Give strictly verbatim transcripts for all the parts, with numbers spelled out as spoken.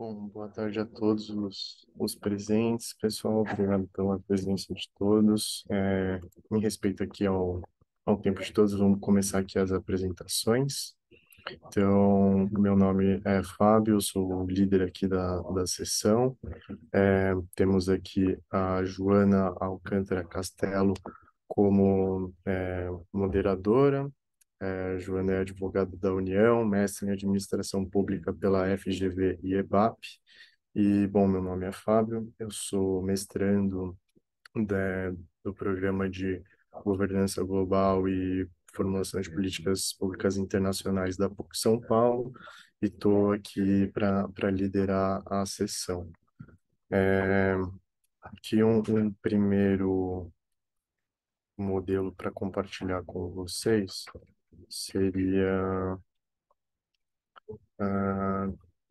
Bom, boa tarde a todos os, os presentes, pessoal. Obrigado pela presença de todos. É, em respeito aqui ao, ao tempo de todos, vamos começar aqui as apresentações. Então, meu nome é Fábio, eu sou o líder aqui da, da sessão. É, temos aqui a Joana Alcântara Castelo como é, moderadora. É, Joana é advogada da União, mestre em administração pública pela F G V e EBAP. E, bom, meu nome é Fábio, eu sou mestrando da- do programa de governança global e formulação de políticas públicas internacionais da PUC São Paulo e estou aqui para para liderar a sessão. É, aqui um, um primeiro modelo para compartilhar com vocês seria ah,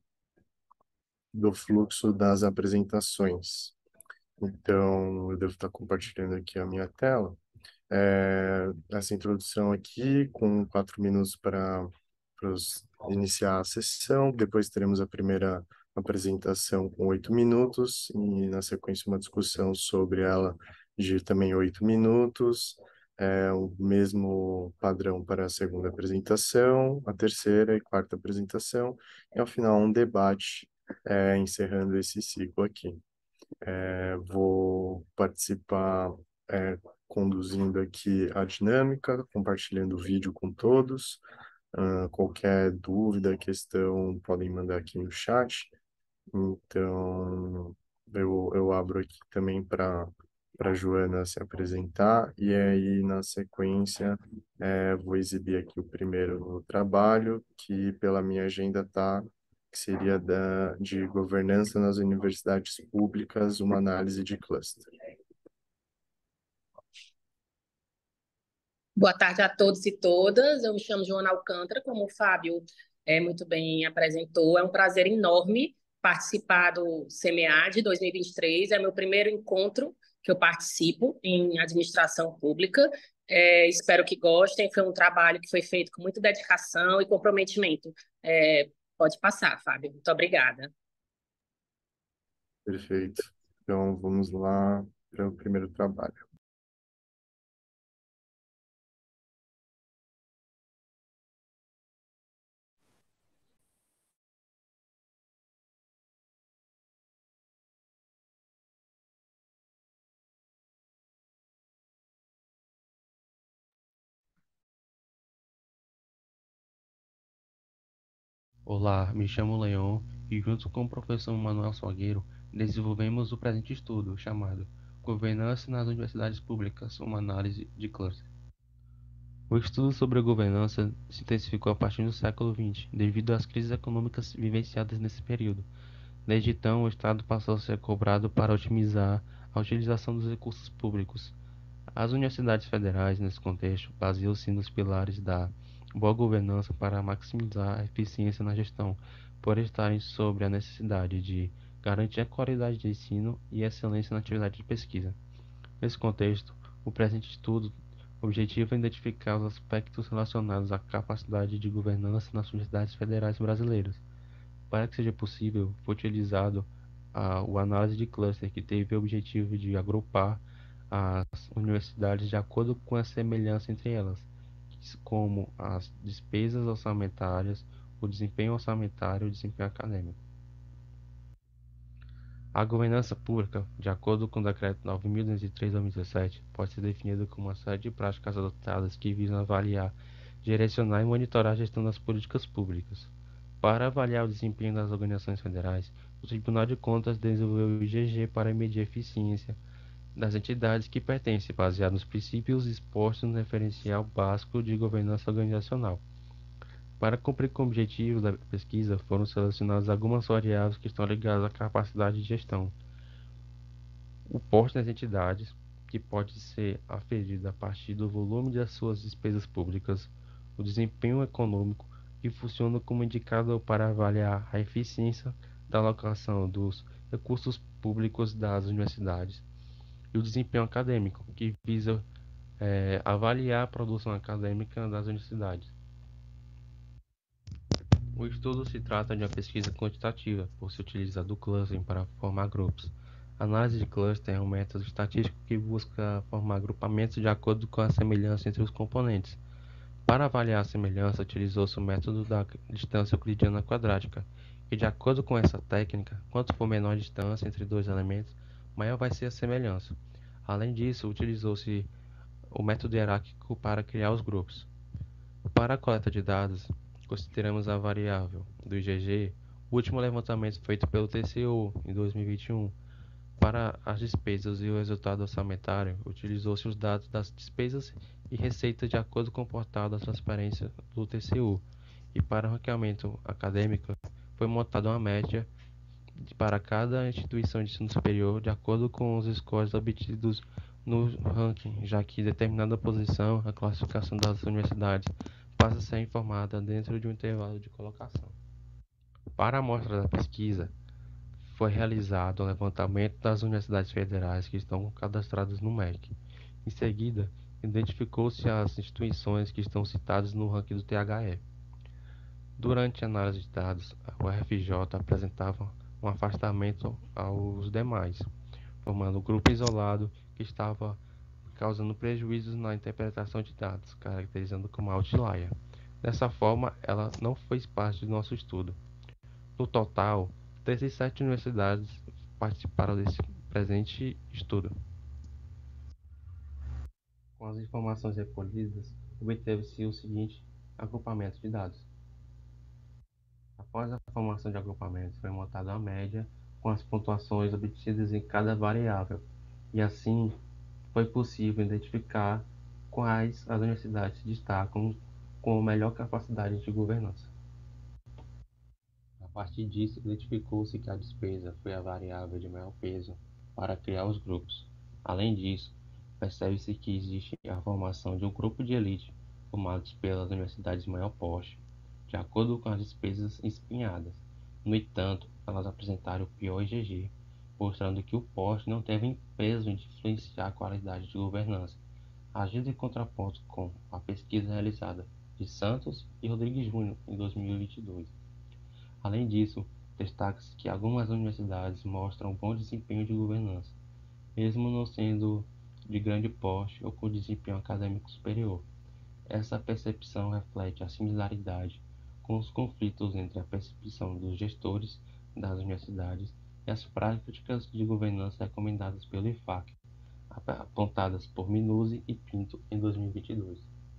do fluxo das apresentações. Então, eu devo estar compartilhando aqui a minha tela. É, essa introdução aqui, com quatro minutos para pros- iniciar a sessão. Depois teremos a primeira apresentação com oito minutos e, na sequência, uma discussão sobre ela de também oito minutos. É, o mesmo padrão para a segunda apresentação, a terceira e quarta apresentação. E, ao final, um debate, é, encerrando esse ciclo aqui. É, vou participar, é, conduzindo aqui a dinâmica, compartilhando o vídeo com todos. Ah, qualquer dúvida, questão, podem mandar aqui no chat. Então, eu, eu abro aqui também para para Joana se apresentar, e aí, na sequência, é, vou exibir aqui o primeiro trabalho, que pela minha agenda tá, que seria da, de governança nas universidades públicas, uma análise de cluster. Boa tarde a todos e todas. Eu me chamo Joana Alcântara, como o Fábio é, muito bem apresentou. É um prazer enorme participar do SEMEAD dois mil e vinte e três. É meu primeiro encontro que eu participo em administração pública. É, espero que gostem. Foi um trabalho que foi feito com muita dedicação e comprometimento. É, pode passar, Fábio. Muito obrigada. Perfeito. Então, vamos lá para o primeiro trabalho. Olá, me chamo Leon e junto com o professor Manuel Salgueiro desenvolvemos o presente estudo chamado Governança nas Universidades Públicas, uma análise de cluster. O estudo sobre a governança se intensificou a partir do século vinte, devido às crises econômicas vivenciadas nesse período. Desde então, o Estado passou a ser cobrado para otimizar a utilização dos recursos públicos. As universidades federais, nesse contexto, baseiam-se nos pilares da boa governança para maximizar a eficiência na gestão, por estarem sobre a necessidade de garantir a qualidade de ensino e excelência na atividade de pesquisa. Nesse contexto, o presente estudo objetiva identificar os aspectos relacionados à capacidade de governança nas universidades federais brasileiras. Para que seja possível, foi utilizado a, o análise de cluster, que teve o objetivo de agrupar as universidades de acordo com a semelhança entre elas, como as despesas orçamentárias, o desempenho orçamentário e o desempenho acadêmico. A governança pública, de acordo com o Decreto nove mil duzentos e três de dois mil e dezessete, pode ser definida como uma série de práticas adotadas que visam avaliar, direcionar e monitorar a gestão das políticas públicas. Para avaliar o desempenho das organizações federais, o Tribunal de Contas desenvolveu o I G G para medir a eficiência das entidades que pertencem, baseado nos princípios expostos no referencial básico de governança organizacional. Para cumprir com o objetivo da pesquisa, foram selecionadas algumas variáveis que estão ligadas à capacidade de gestão. O porte das entidades, que pode ser aferido a partir do volume das suas despesas públicas, o desempenho econômico, que funciona como indicador para avaliar a eficiência da alocação dos recursos públicos das universidades, e o desempenho acadêmico, que visa é, avaliar a produção acadêmica das universidades. O estudo se trata de uma pesquisa quantitativa, por se utilizar do clustering para formar grupos. A análise de cluster é um método estatístico que busca formar agrupamentos de acordo com a semelhança entre os componentes. Para avaliar a semelhança, utilizou-se o método da distância euclidiana quadrática, e de acordo com essa técnica, quanto for menor a distância entre dois elementos, maior vai ser a semelhança. Além disso, utilizou-se o método hierárquico para criar os grupos. Para a coleta de dados, consideramos a variável do I G G, o último levantamento feito pelo T C U em dois mil e vinte e um. Para as despesas e o resultado orçamentário, utilizou-se os dados das despesas e receitas de acordo com o portal da transparência do T C U. E para o ranqueamento acadêmico, foi montada uma média para cada instituição de ensino superior de acordo com os scores obtidos no ranking, já que determinada posição, a classificação das universidades passa a ser informada dentro de um intervalo de colocação. Para a amostra da pesquisa, foi realizado o levantamento das universidades federais que estão cadastradas no M E C. Em seguida, identificou-se as instituições que estão citadas no ranking do T H E. Durante a análise de dados, a U F J apresentava um afastamento aos demais, formando um grupo isolado que estava causando prejuízos na interpretação de dados, caracterizando como outlier. Dessa forma, ela não fez parte do nosso estudo. No total, trinta e sete universidades participaram desse presente estudo. Com as informações recolhidas, obteve-se o seguinte agrupamento de dados. Após a formação de agrupamentos, foi montada a média com as pontuações obtidas em cada variável, e assim foi possível identificar quais as universidades se destacam com melhor capacidade de governança. A partir disso, identificou-se que a despesa foi a variável de maior peso para criar os grupos. Além disso, percebe-se que existe a formação de um grupo de elite formados pelas universidades de maior porte, de acordo com as despesas espinhadas. No entanto, elas apresentaram o pior I G G, mostrando que o porte não teve peso de influenciar a qualidade de governança, agindo em contraponto com a pesquisa realizada de Santos e Rodrigues Júnior em dois mil e vinte e dois. Além disso, destaca-se que algumas universidades mostram bom desempenho de governança, mesmo não sendo de grande porte ou com desempenho acadêmico superior. Essa percepção reflete a similaridade com os conflitos entre a percepção dos gestores das universidades e as práticas de governança recomendadas pelo I F A C, apontadas por Minuzzi e Pinto em dois mil e vinte e dois.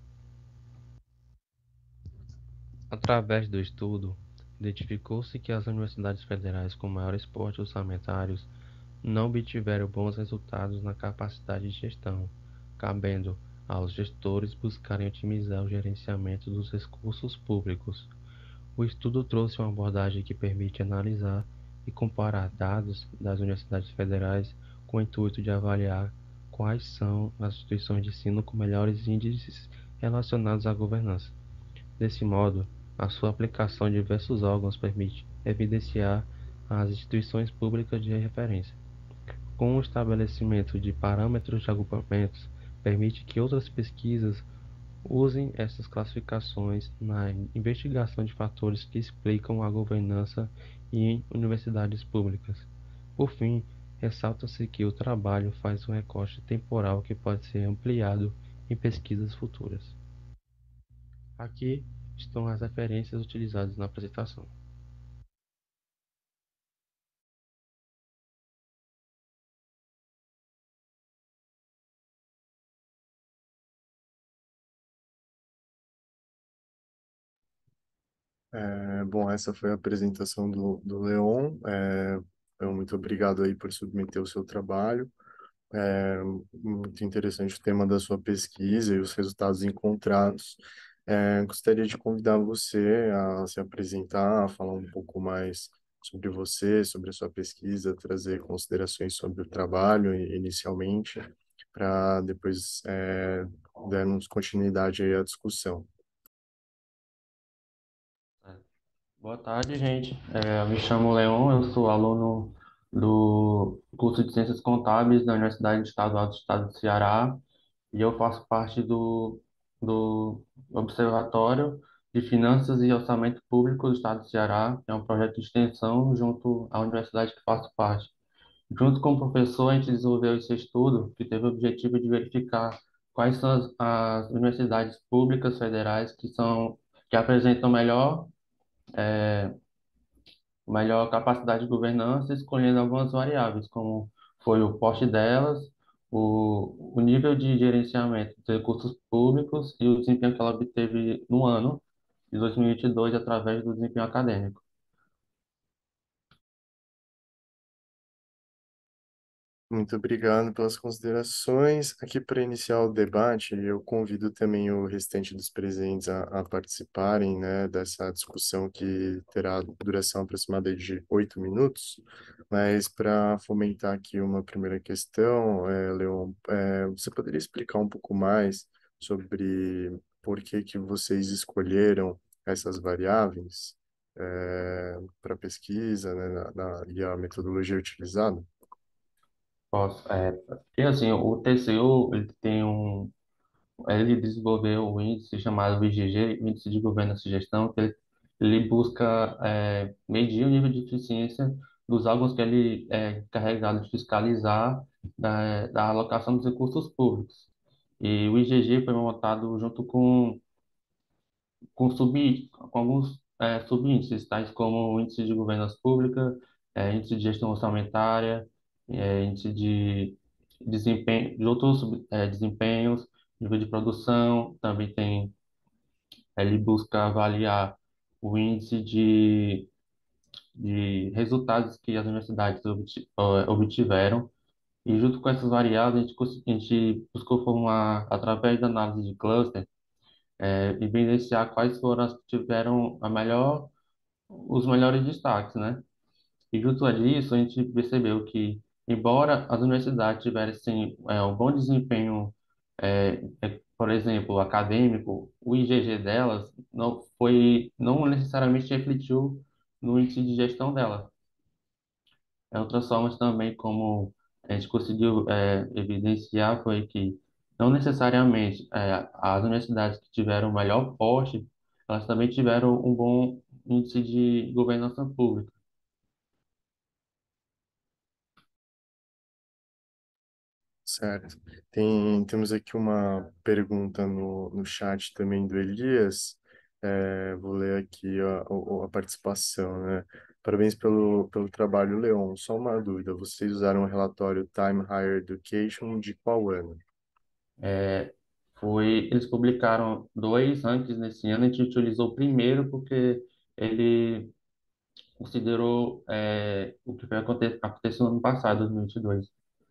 Através do estudo, identificou-se que as universidades federais com maiores portes orçamentários não obtiveram bons resultados na capacidade de gestão, cabendo aos gestores buscarem otimizar o gerenciamento dos recursos públicos. O estudo trouxe uma abordagem que permite analisar e comparar dados das universidades federais com o intuito de avaliar quais são as instituições de ensino com melhores índices relacionados à governança. Desse modo, a sua aplicação em diversos órgãos permite evidenciar as instituições públicas de referência. Com o estabelecimento de parâmetros de agrupamentos, permite que outras pesquisas usem essas classificações na investigação de fatores que explicam a governança em universidades públicas. Por fim, ressalta-se que o trabalho faz um recorte temporal que pode ser ampliado em pesquisas futuras. Aqui estão as referências utilizadas na apresentação. É, bom, essa foi a apresentação do, do Leon. É, então, muito obrigado aí por submeter o seu trabalho. É muito interessante o tema da sua pesquisa e os resultados encontrados. É, gostaria de convidar você a se apresentar, a falar um pouco mais sobre você, sobre a sua pesquisa, trazer considerações sobre o trabalho i- inicialmente, para depois é, darmos continuidade aí à discussão. Boa tarde, gente. É, eu me chamo Leon, eu sou aluno do curso de Ciências Contábeis da Universidade Estadual do Estado do Ceará e eu faço parte do, do Observatório de Finanças e Orçamento Público do Estado do Ceará, que é um projeto de extensão junto à universidade que faço parte. Junto com o professor, a gente desenvolveu esse estudo que teve o objetivo de verificar quais são as, as universidades públicas federais que são que apresentam melhor melhor capacidade de governança, escolhendo algumas variáveis, como foi o porte delas, o, o nível de gerenciamento de recursos públicos e o desempenho que ela obteve no ano de dois mil e vinte e dois através do desempenho acadêmico. Muito obrigado pelas considerações. Aqui para iniciar o debate, eu convido também o restante dos presentes a, a participarem, né, dessa discussão que terá duração aproximada de oito minutos. Mas para fomentar aqui uma primeira questão, é, Leon, é, você poderia explicar um pouco mais sobre por que que vocês escolheram essas variáveis para pesquisa, né, na, na- e a metodologia utilizada? Posso, é, e assim, o T C U, ele tem um, ele desenvolveu um índice chamado I G G, Índice de Governança e Gestão, que ele, ele busca é, medir o nível de eficiência dos órgãos que ele é encarregado de fiscalizar da, da alocação dos recursos públicos. E o I G G foi montado junto com, com, sub, com alguns é, subíndices, tais como o Índice de Governança Pública, é, Índice de Gestão Orçamentária, é, Índice de desempenho, de outros sub- é, desempenhos, nível de produção, também tem, ele busca avaliar o índice de, de resultados que as universidades obti- eh, obtiveram, e junto com essas variáveis, a gente, cons- a gente buscou formular, através da análise de cluster, é, evidenciar quais foram as que tiveram a melhor, os melhores destaques, né? E junto a disso, a gente percebeu que, embora as universidades tivessem é, um bom desempenho, é, é, por exemplo, acadêmico, o I G G delas não foi, não necessariamente refletiu no índice de gestão dela. É, outras formas também, como a gente conseguiu é, evidenciar, foi que não necessariamente é, as universidades que tiveram o melhor porte, elas também tiveram um bom índice de governança pública. Certo. Tem, temos aqui uma pergunta no, no chat também do Elias. É, vou ler aqui a, a, a participação, né? Parabéns pelo, pelo trabalho, Leon. Só uma dúvida: vocês usaram o relatório Time Higher Education de qual ano? É, foi, eles publicaram dois antes nesse ano, a gente utilizou o primeiro porque ele considerou é, o que foi aconte, aconteceu no ano passado, dois mil e vinte e dois.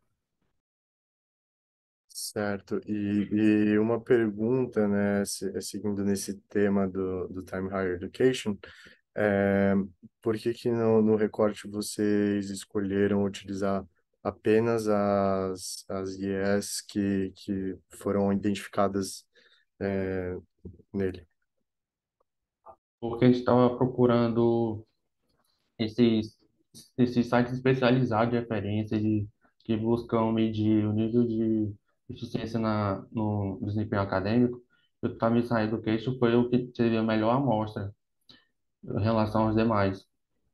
Certo. E, e uma pergunta, né, se- seguindo nesse tema do, do Time Higher Education, é, por que que no, no recorte vocês escolheram utilizar apenas as, as I E S que, que foram identificadas é, nele? Porque a gente estava procurando esses, esses sites especializados de referência de, que buscam medir o nível de eficiência na, no desempenho acadêmico. E o Time Science Education foi o que teve a melhor amostra em relação aos demais.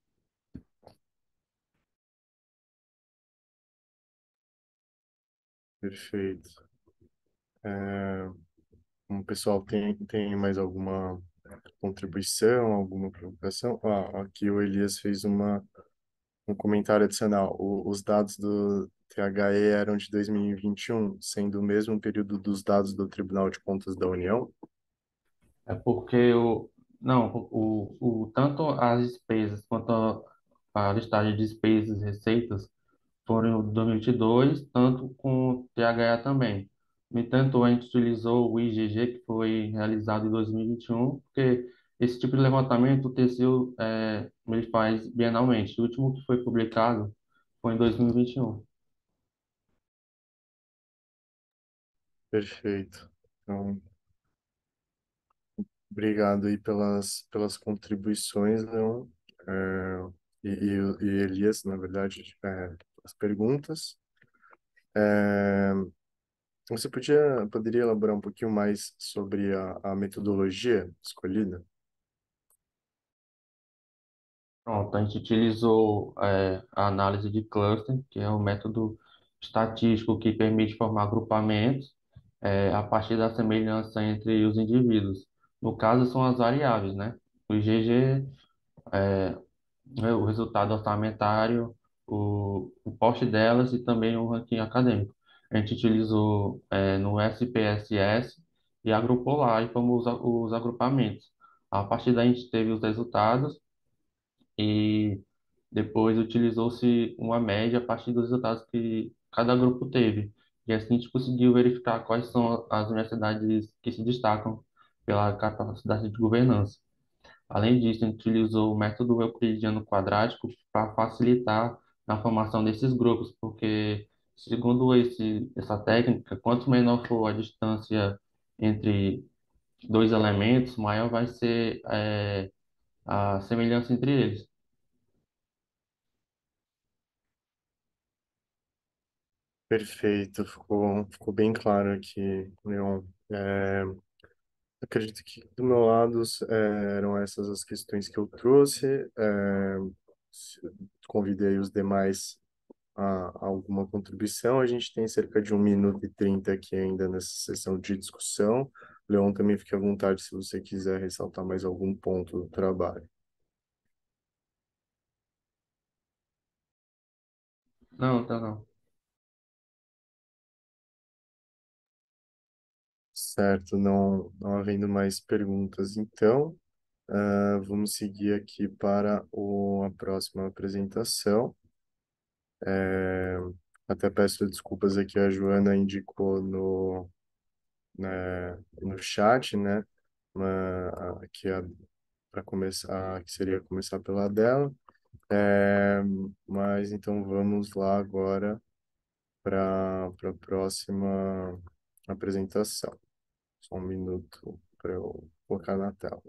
Perfeito. É, o pessoal tem, tem mais alguma contribuição, alguma provocação? Ah, aqui o Elias fez uma um comentário adicional. O- os dados do T H E eram de dois mil e vinte e um, sendo o mesmo período dos dados do Tribunal de Contas da União? É porque o, não, o, o, o- tanto as despesas quanto a, a listagem de despesas e receitas foram em dois mil e vinte e dois, tanto com o T H E também. No entanto, a gente utilizou o I G G, que foi realizado em dois mil e vinte e um, porque esse tipo de levantamento o T C U é, ele faz bienalmente. O último que foi publicado foi em dois mil e vinte e um. Perfeito. Então, obrigado aí pelas, pelas contribuições, Leon. É, e, e, e Elias, na verdade, é, as perguntas. É, você podia, poderia elaborar um pouquinho mais sobre a, a metodologia escolhida? Pronto, a gente utilizou é, a análise de cluster, que é um método estatístico que permite formar agrupamentos é, a partir da semelhança entre os indivíduos. No caso, são as variáveis, né? O I G G, né, o resultado orçamentário, o, o poste delas e também o ranking acadêmico. A gente utilizou é, no S P S S e agrupou lá e fomos os, os agrupamentos. A partir daí, a gente teve os resultados e depois utilizou-se uma média a partir dos resultados que cada grupo teve. E assim a gente conseguiu verificar quais são as universidades que se destacam pela capacidade de governança. Além disso, a gente utilizou o método euclidiano quadrático para facilitar na formação desses grupos, porque, segundo esse, essa técnica, quanto menor for a distância entre dois elementos, maior vai ser eh, a semelhança entre eles. Perfeito, ficou, ficou bem claro aqui, Leon. É, acredito que do meu lado é, eram essas as questões que eu trouxe. É, se- convidei os demais a, a alguma contribuição. A gente tem cerca de um minuto e trinta aqui ainda nessa sessão de discussão. Leon, também fique à vontade se você quiser ressaltar mais algum ponto do trabalho. Não, tá não. Certo, não, não havendo mais perguntas, então, ah, vamos seguir aqui para o, a próxima apresentação. É, até peço desculpas aqui, a Joana indicou no, né, no chat, né, uma, que para começar, que seria começar pela dela. É, mas então vamos lá agora para a próxima apresentação. Só um minuto para eu colocar na tela.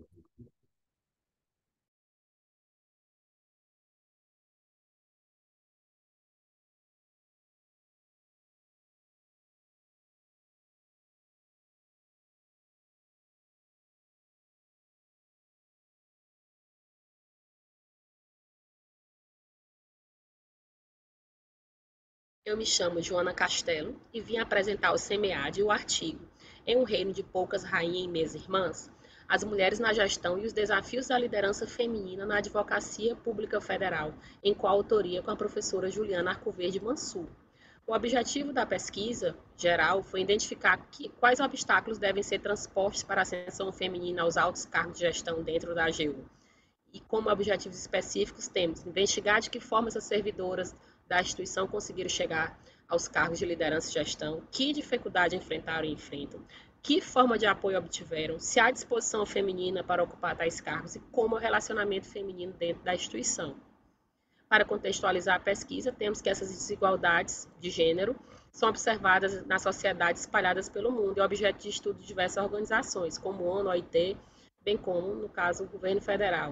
Eu me chamo Joana Castelo e vim apresentar o SEMEAD e o artigo Em um Reino de Poucas Rainhas e Meias Irmãs, as mulheres na gestão e os desafios da liderança feminina na Advocacia Pública Federal, em coautoria com a professora Juliana Arcoverde Mansur. O objetivo da pesquisa geral foi identificar que, quais obstáculos devem ser transpostos para a ascensão feminina aos altos cargos de gestão dentro da A G U. E como objetivos específicos temos investigar de que forma essas servidoras da instituição conseguiram chegar aos cargos de liderança e gestão, que dificuldade enfrentaram e enfrentam, que forma de apoio obtiveram, se há disposição feminina para ocupar tais cargos e como é o relacionamento feminino dentro da instituição. Para contextualizar a pesquisa, temos que essas desigualdades de gênero são observadas na sociedade espalhadas pelo mundo e objeto de estudo de diversas organizações, como ONU, O I T, bem como, no caso, o governo federal.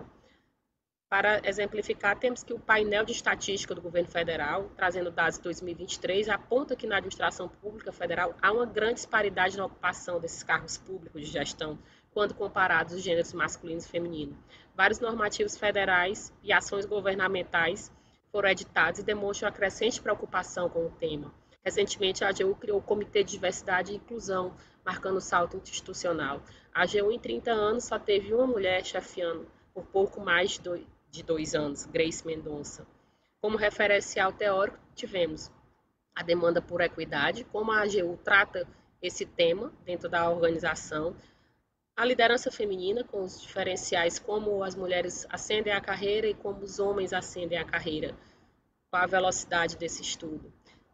Para exemplificar, temos que o painel de estatística do governo federal, trazendo dados de dois mil e vinte e três, aponta que na administração pública federal há uma grande disparidade na ocupação desses cargos públicos de gestão, quando comparados os gêneros masculino e feminino. Vários normativos federais e ações governamentais foram editados e demonstram a crescente preocupação com o tema. Recentemente, a AGU criou o Comitê de Diversidade e Inclusão, marcando o salto institucional. A AGU, em trinta anos, só teve uma mulher chefiando por pouco mais de dois de dois anos, Grace Mendonça. Como referencial teórico, tivemos a demanda por equidade, como a A G U trata esse tema dentro da organização, a liderança feminina, com os diferenciais como as mulheres ascendem a carreira e como os homens ascendem a carreira, com a velocidade desse estudo.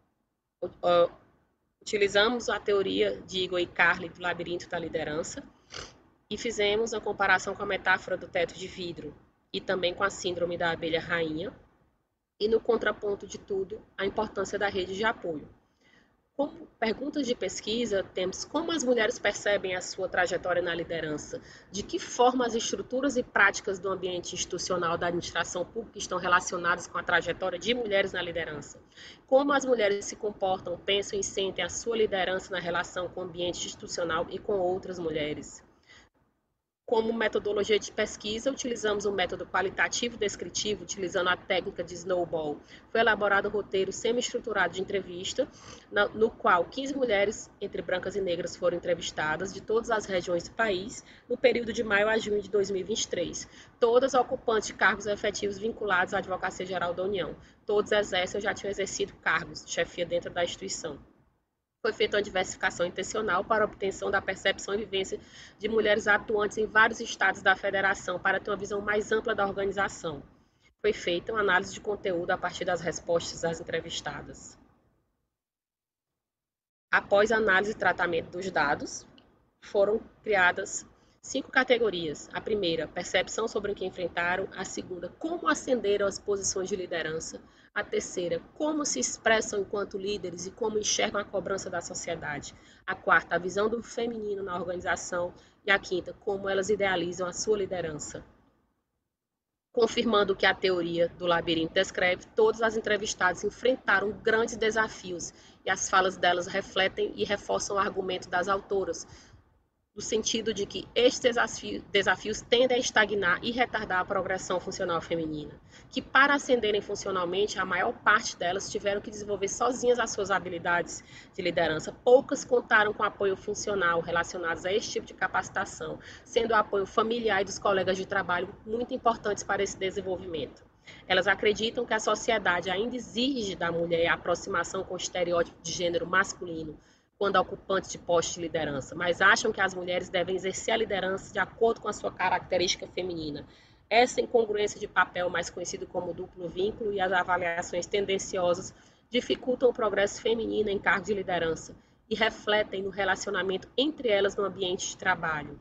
Utilizamos a teoria de Igor e Carli do labirinto da liderança e fizemos a comparação com a metáfora do teto de vidro e também com a síndrome da abelha rainha, e no contraponto de tudo, a importância da rede de apoio. Como perguntas de pesquisa, temos como as mulheres percebem a sua trajetória na liderança, de que forma as estruturas e práticas do ambiente institucional da administração pública estão relacionadas com a trajetória de mulheres na liderança, como as mulheres se comportam, pensam e sentem a sua liderança na relação com o ambiente institucional e com outras mulheres. Como metodologia de pesquisa, utilizamos um método qualitativo descritivo, utilizando a técnica de Snowball. Foi elaborado um roteiro semi-estruturado de entrevista, no qual quinze mulheres, entre brancas e negras, foram entrevistadas de todas as regiões do país, no período de maio a junho de dois mil e vinte e três. Todas ocupantes de cargos efetivos vinculados à Advocacia Geral da União. Todos exercem ou já tinham exercido cargos de chefia dentro da instituição. Foi feita uma diversificação intencional para a obtenção da percepção e vivência de mulheres atuantes em vários estados da federação para ter uma visão mais ampla da organização. Foi feita uma análise de conteúdo a partir das respostas das entrevistadas. Após a análise e tratamento dos dados, foram criadas cinco categorias. A primeira, percepção sobre o que enfrentaram. A segunda, como ascenderam às posições de liderança. A terceira, como se expressam enquanto líderes e como enxergam a cobrança da sociedade. A quarta, a visão do feminino na organização. E a quinta, como elas idealizam a sua liderança. Confirmando o que a teoria do labirinto descreve, todas as entrevistadas enfrentaram grandes desafios e as falas delas refletem e reforçam o argumento das autoras, no sentido de que estes desafios, desafios tendem a estagnar e retardar a progressão funcional feminina, que para ascenderem funcionalmente, a maior parte delas tiveram que desenvolver sozinhas as suas habilidades de liderança. Poucas contaram com apoio funcional relacionados a este tipo de capacitação, sendo o apoio familiar e dos colegas de trabalho muito importantes para esse desenvolvimento. Elas acreditam que a sociedade ainda exige da mulher a aproximação com o estereótipo de gênero masculino, quando ocupantes de postos de liderança, mas acham que as mulheres devem exercer a liderança de acordo com a sua característica feminina. Essa incongruência de papel, mais conhecido como duplo vínculo, e as avaliações tendenciosas dificultam o progresso feminino em cargos de liderança e refletem no relacionamento entre elas no ambiente de trabalho.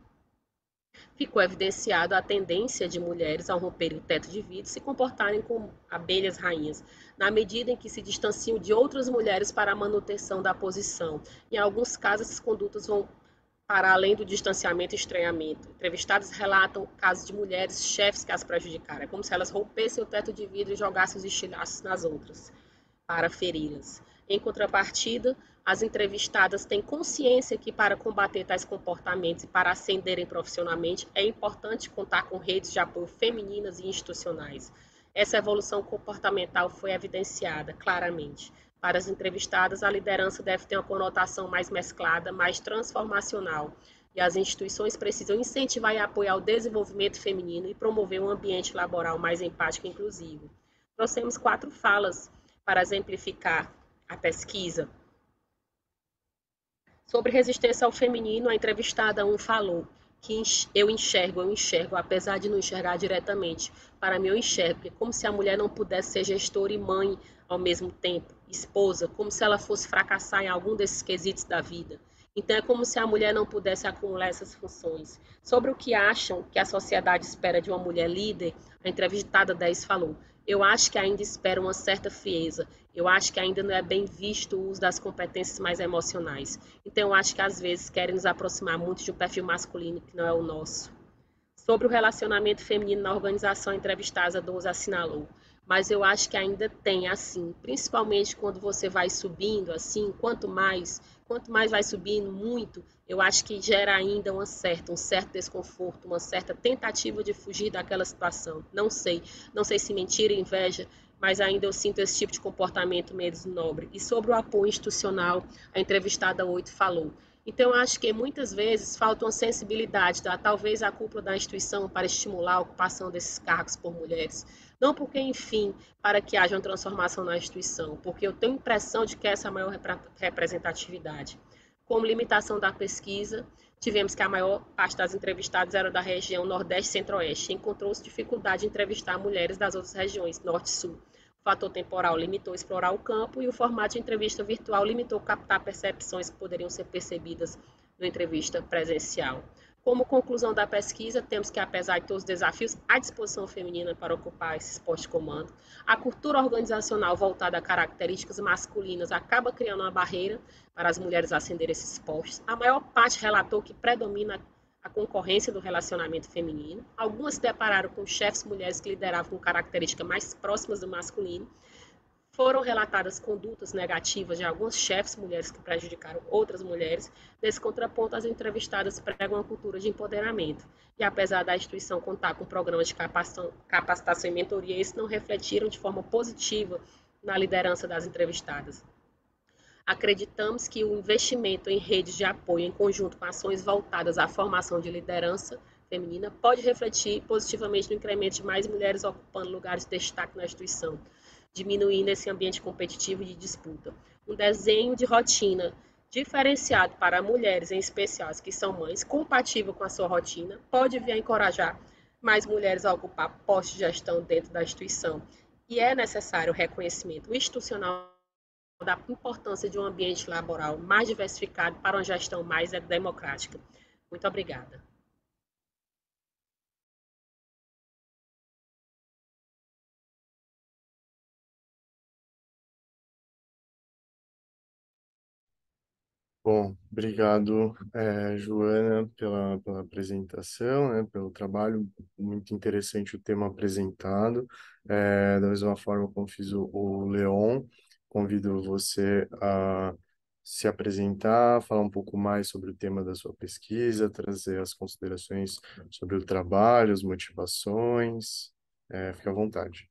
Ficou evidenciado a tendência de mulheres ao romperem o teto de vidro se comportarem como abelhas rainhas, na medida em que se distanciam de outras mulheres para a manutenção da posição. Em alguns casos, essas condutas vão para além do distanciamento e estranhamento. Entrevistados relatam casos de mulheres chefes que as prejudicaram. É como se elas rompessem o teto de vidro e jogassem os estilhaços nas outras, para feri-las. Em contrapartida, as entrevistadas têm consciência que para combater tais comportamentos e para ascenderem profissionalmente, é importante contar com redes de apoio femininas e institucionais. Essa evolução comportamental foi evidenciada claramente. Para as entrevistadas, a liderança deve ter uma conotação mais mesclada, mais transformacional, e as instituições precisam incentivar e apoiar o desenvolvimento feminino e promover um ambiente laboral mais empático e inclusivo. Trouxemos quatro falas para exemplificar a pesquisa. Sobre resistência ao feminino, a entrevistada um falou que eu enxergo, eu enxergo, apesar de não enxergar diretamente. Para mim, eu enxergo, é como se a mulher não pudesse ser gestora e mãe ao mesmo tempo, esposa, como se ela fosse fracassar em algum desses quesitos da vida. Então, é como se a mulher não pudesse acumular essas funções. Sobre o que acham que a sociedade espera de uma mulher líder, a entrevistada dez falou: eu acho que ainda espera uma certa frieza. Eu acho que ainda não é bem visto o uso das competências mais emocionais. Então, eu acho que às vezes querem nos aproximar muito de um perfil masculino que não é o nosso. Sobre o relacionamento feminino na organização, a entrevistada doze assinalou: mas eu acho que ainda tem, assim, principalmente quando você vai subindo, assim, quanto mais, quanto mais vai subindo muito, eu acho que gera ainda uma certa, um certo desconforto, uma certa tentativa de fugir daquela situação. Não sei, não sei se mentira, inveja, mas ainda eu sinto esse tipo de comportamento menos nobre. E sobre o apoio institucional, a entrevistada oito falou: então, eu acho que muitas vezes falta uma sensibilidade, tá? Talvez a cúpula da instituição para estimular a ocupação desses cargos por mulheres. Não porque, enfim, para que haja uma transformação na instituição, porque eu tenho a impressão de que essa é a maior representatividade. Como limitação da pesquisa, tivemos que a maior parte das entrevistadas era da região Nordeste e Centro-Oeste. Encontrou-se dificuldade em entrevistar mulheres das outras regiões, Norte e Sul. O fator temporal limitou explorar o campo e o formato de entrevista virtual limitou captar percepções que poderiam ser percebidas na entrevista presencial. Como conclusão da pesquisa, temos que, apesar de todos os desafios, há disposição feminina para ocupar esses postos de comando. A cultura organizacional voltada a características masculinas acaba criando uma barreira para as mulheres ascenderem esses postos. A maior parte relatou que predomina a concorrência do relacionamento feminino. Algumas se depararam com chefes mulheres que lideravam com características mais próximas do masculino. Foram relatadas condutas negativas de algumas chefes mulheres que prejudicaram outras mulheres. Nesse contraponto, as entrevistadas pregam uma cultura de empoderamento. E apesar da instituição contar com programas de capacitação, capacitação e mentoria, esses não refletiram de forma positiva na liderança das entrevistadas. Acreditamos que o investimento em redes de apoio em conjunto com ações voltadas à formação de liderança feminina pode refletir positivamente no incremento de mais mulheres ocupando lugares de destaque na instituição, diminuindo esse ambiente competitivo e de disputa. Um desenho de rotina diferenciado para mulheres, em especial as que são mães, compatível com a sua rotina, pode vir a encorajar mais mulheres a ocupar postos de gestão dentro da instituição. E é necessário o reconhecimento institucional da importância de um ambiente laboral mais diversificado para uma gestão mais democrática. Muito obrigada. Bom, obrigado, eh, Joana, pela, pela apresentação, né, pelo trabalho. Muito interessante o tema apresentado. Eh, da mesma forma como fiz o, o Leon, convido você a se apresentar, falar um pouco mais sobre o tema da sua pesquisa, trazer as considerações sobre o trabalho, as motivações. Eh, fique à vontade.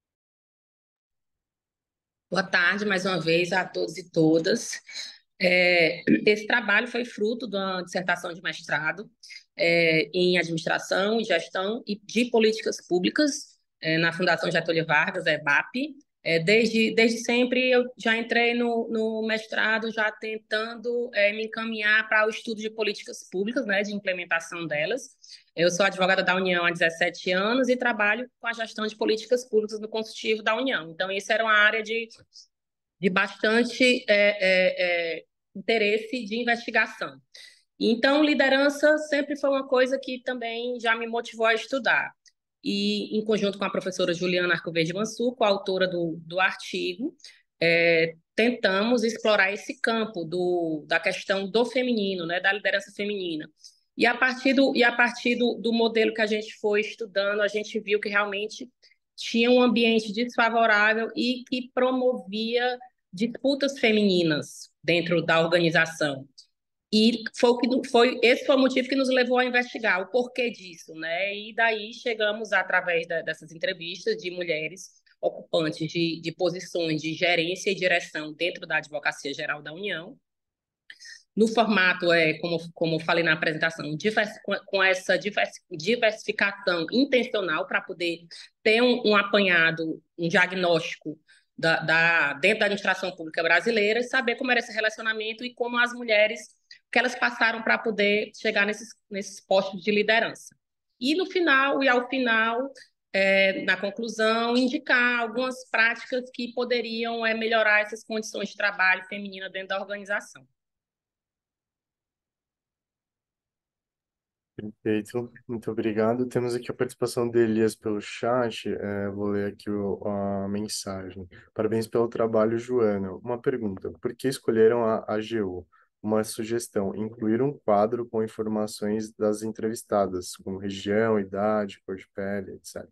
Boa tarde, mais uma vez, a todos e todas. É, esse trabalho foi fruto da dissertação de mestrado é, em Administração e Gestão e de Políticas Públicas é, na Fundação Getúlio Vargas, é BAP. É, desde, desde sempre eu já entrei no, no mestrado já tentando é, me encaminhar para o estudo de políticas públicas, né, de implementação delas. Eu sou advogada da União há dezessete anos e trabalho com a gestão de políticas públicas no Consultivo da União. Então, isso era uma área de, de bastante é, é, é, interesse de investigação. Então, liderança sempre foi uma coisa que também já me motivou a estudar. E, em conjunto com a professora Juliana Arcoverde Mansur, coautora do, do artigo, é, tentamos explorar esse campo do, da questão do feminino, né, da liderança feminina. E a partir, do, e a partir do, do modelo que a gente foi estudando, a gente viu que realmente tinha um ambiente desfavorável e que promovia disputas femininas dentro da organização. E foi, o que, foi esse foi o motivo que nos levou a investigar o porquê disso, né? E daí chegamos, através da, dessas entrevistas de mulheres ocupantes de, de posições de gerência e direção dentro da Advocacia Geral da União, no formato, é, como, como falei na apresentação, divers, com, com essa divers, diversificação intencional para poder ter um, um apanhado, um diagnóstico da, da, dentro da administração pública brasileira e saber como era esse relacionamento e como as mulheres, que elas passaram para poder chegar nesses, nesses postos de liderança. E no final, e ao final, é, na conclusão, indicar algumas práticas que poderiam é, melhorar essas condições de trabalho feminina dentro da organização. Perfeito, muito obrigado. Temos aqui a participação de Elias pelo chat. É, vou ler aqui o- a mensagem. Parabéns pelo trabalho, Joana. Uma pergunta: por que escolheram a A G U? Uma sugestão: incluir um quadro com informações das entrevistadas, como região, idade, cor de pele, etcétera.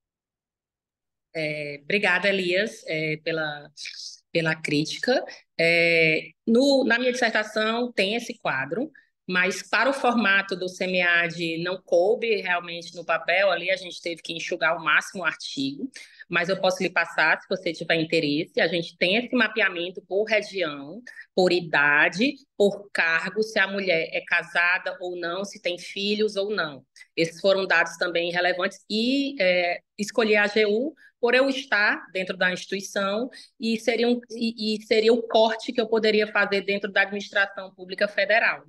É, obrigada, Elias, é, pela, pela crítica. É, no, na minha dissertação tem esse quadro, mas para o formato do SEMEAD não coube realmente no papel, ali a gente teve que enxugar ao máximo o artigo, mas eu posso lhe passar se você tiver interesse. A gente tem esse mapeamento por região, por idade, por cargo, se a mulher é casada ou não, se tem filhos ou não. Esses foram dados também relevantes e é, escolhi a AGU por eu estar dentro da instituição e seria, um, e, e seria o corte que eu poderia fazer dentro da administração pública federal.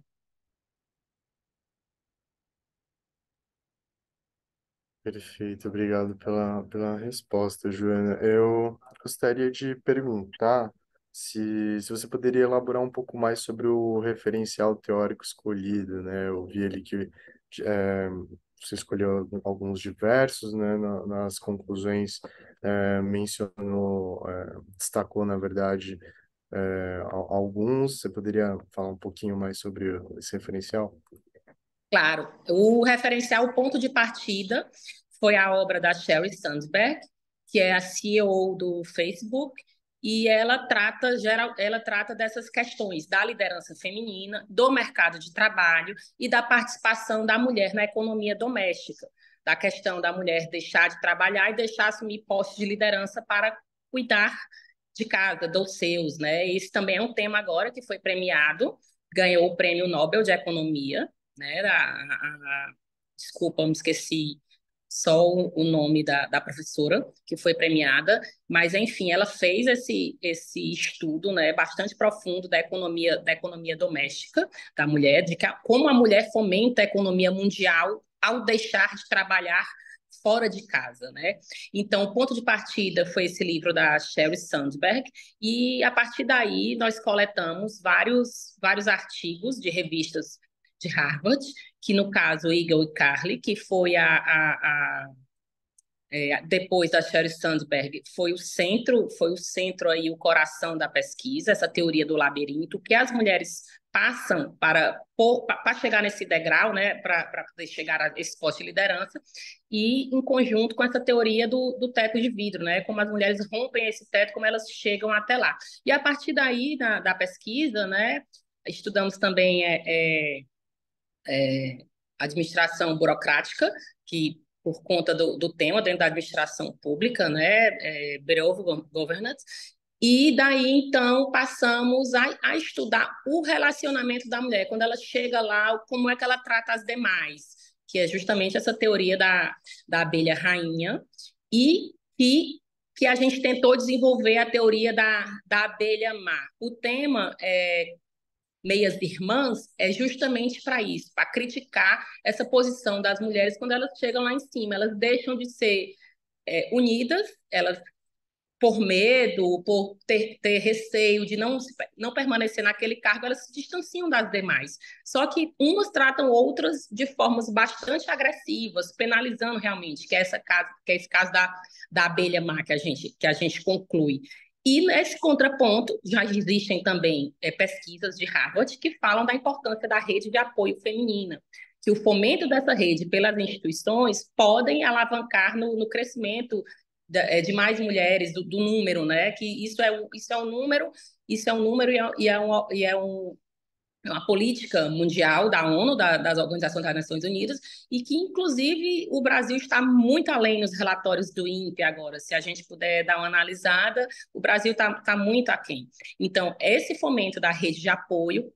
Perfeito, obrigado pela, pela resposta, Joana. Eu gostaria de perguntar se, se você poderia elaborar um pouco mais sobre o referencial teórico escolhido, né? Eu vi ali que é, você escolheu alguns diversos, né? Na- nas conclusões é, mencionou, é, destacou, na verdade, é, al- alguns. Você poderia falar um pouquinho mais sobre esse referencial? Claro, o referencial, o ponto de partida, foi a obra da Sheryl Sandberg, que é a C E O do Facebook, e ela trata, geral, ela trata dessas questões da liderança feminina, do mercado de trabalho e da participação da mulher na economia doméstica, da questão da mulher deixar de trabalhar e deixar assumir postos de liderança para cuidar de casa, dos seus, né? Esse também é um tema agora que foi premiado, ganhou o Prêmio Nobel de Economia, né? A, a, a, desculpa, eu me esqueci só o nome da, da professora que foi premiada, mas enfim, ela fez esse, esse estudo, né, bastante profundo da economia, da economia doméstica da mulher, de que a, como a mulher fomenta a economia mundial ao deixar de trabalhar fora de casa, né? Então, o ponto de partida foi esse livro da Sheryl Sandberg, e a partir daí nós coletamos vários, vários artigos de revistas de Harvard, que no caso Eagle e Carly, que foi a, a, a é, depois da Sheryl Sandberg, foi o centro, foi o centro aí, o coração da pesquisa, essa teoria do labirinto, que as mulheres passam para, para chegar nesse degrau, né, para, para poder chegar a esse posto de liderança, e em conjunto com essa teoria do, do teto de vidro, né, como as mulheres rompem esse teto, como elas chegam até lá. E a partir daí, da, da pesquisa, né, estudamos também é, é, é, administração burocrática, que por conta do, do tema dentro da administração pública, né, é, Bureau of Governance, e daí, então, passamos a, a estudar o relacionamento da mulher, quando ela chega lá, como é que ela trata as demais, que é justamente essa teoria da, da abelha rainha, e que, que a gente tentou desenvolver a teoria da, da abelha má. O tema é Meias Irmãs é justamente para isso, para criticar essa posição das mulheres quando elas chegam lá em cima. Elas deixam de ser é, unidas, elas, por medo, por ter, ter receio de não, não permanecer naquele cargo, elas se distanciam das demais. Só que umas tratam outras de formas bastante agressivas, penalizando realmente, que é, essa caso, que é esse caso da, da abelha má que a gente, que a gente conclui. E nesse contraponto, já existem também é, pesquisas de Harvard que falam da importância da rede de apoio feminina, que o fomento dessa rede pelas instituições podem alavancar no, no crescimento de, é, de mais mulheres, do, do número, né? Que isso é, isso é um número, isso é um número e é, e é, um, e é um uma política mundial da ONU, da, das Organizações das Nações Unidas, e que, inclusive, o Brasil está muito além nos relatórios do I N P E agora. Se a gente puder dar uma analisada, o Brasil está tá muito aquém. Então, esse fomento da rede de apoio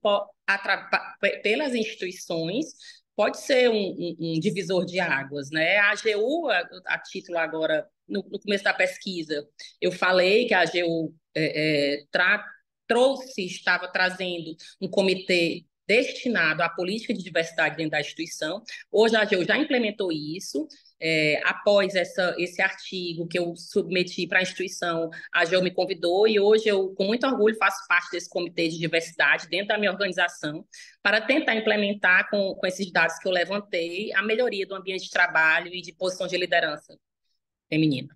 pelas instituições pode ser um, um, um divisor de águas, né? A AGU, a, a título agora, no, no começo da pesquisa, eu falei que a AGU é, é, trata trouxe, estava trazendo um comitê destinado à política de diversidade dentro da instituição. Hoje a AGU já implementou isso. É, após essa, esse artigo que eu submeti para a instituição, a AGU me convidou e hoje eu, com muito orgulho, faço parte desse comitê de diversidade dentro da minha organização para tentar implementar com, com esses dados que eu levantei a melhoria do ambiente de trabalho e de posição de liderança feminina.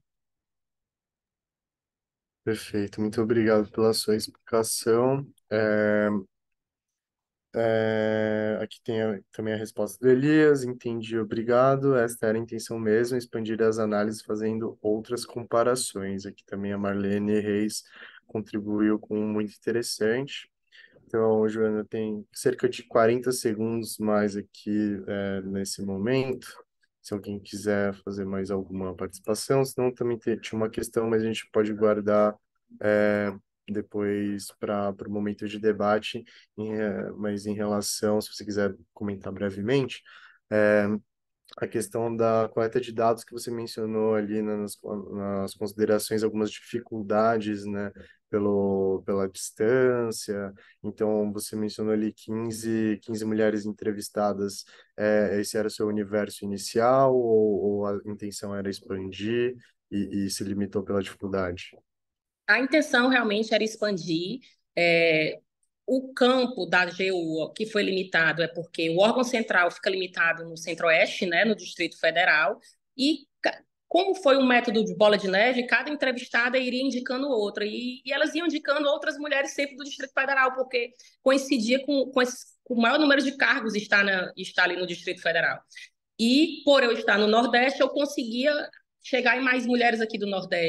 Perfeito, muito obrigado pela sua explicação. É, é, aqui tem a- também a resposta do Elias, entendi, obrigado. Esta era a intenção mesmo, expandir as análises fazendo outras comparações. Aqui também a Marlene Reis contribuiu com um muito interessante. Então, Joana, tem cerca de quarenta segundos mais aqui é, nesse momento. Se alguém quiser fazer mais alguma participação, senão também te- tinha uma questão, mas a gente pode guardar é, depois para o momento de debate, em, é, mas em relação, se você quiser comentar brevemente, é, a questão da coleta de dados que você mencionou ali nas, nas considerações, algumas dificuldades, né, pelo, pela distância. Então, você mencionou ali quinze, quinze mulheres entrevistadas. É, esse era o seu universo inicial ou, ou a intenção era expandir e, e se limitou pela dificuldade? A intenção realmente era expandir. É, o campo da A G U, que foi limitado, é porque o órgão central fica limitado no Centro-Oeste, né, no Distrito Federal, e como foi um método de bola de neve, cada entrevistada iria indicando outra, e, e elas iam indicando outras mulheres sempre do Distrito Federal, porque coincidia com, com, esse, com o maior número de cargos está, na, está ali no Distrito Federal. E por eu estar no Nordeste, eu conseguia chegar em mais mulheres aqui do Nordeste.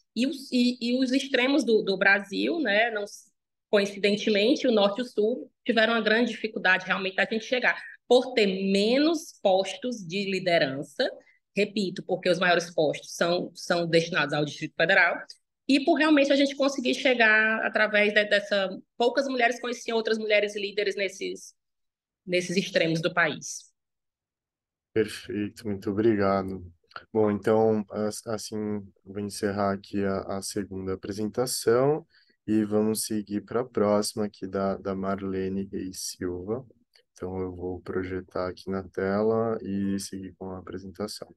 E os, e, e os extremos do, do Brasil, né, não, coincidentemente, o norte e o sul tiveram uma grande dificuldade realmente da gente chegar, por ter menos postos de liderança, repito, porque os maiores postos são, são destinados ao Distrito Federal, e por realmente a gente conseguir chegar através de, dessa... Poucas mulheres conheciam outras mulheres líderes nesses, nesses extremos do país. Perfeito, muito obrigado. Bom, então, as- assim, vou encerrar aqui a, a segunda apresentação e vamos seguir para a próxima, aqui da, da Marlene Reis Silva. Então, eu vou projetar aqui na tela e seguir com a apresentação.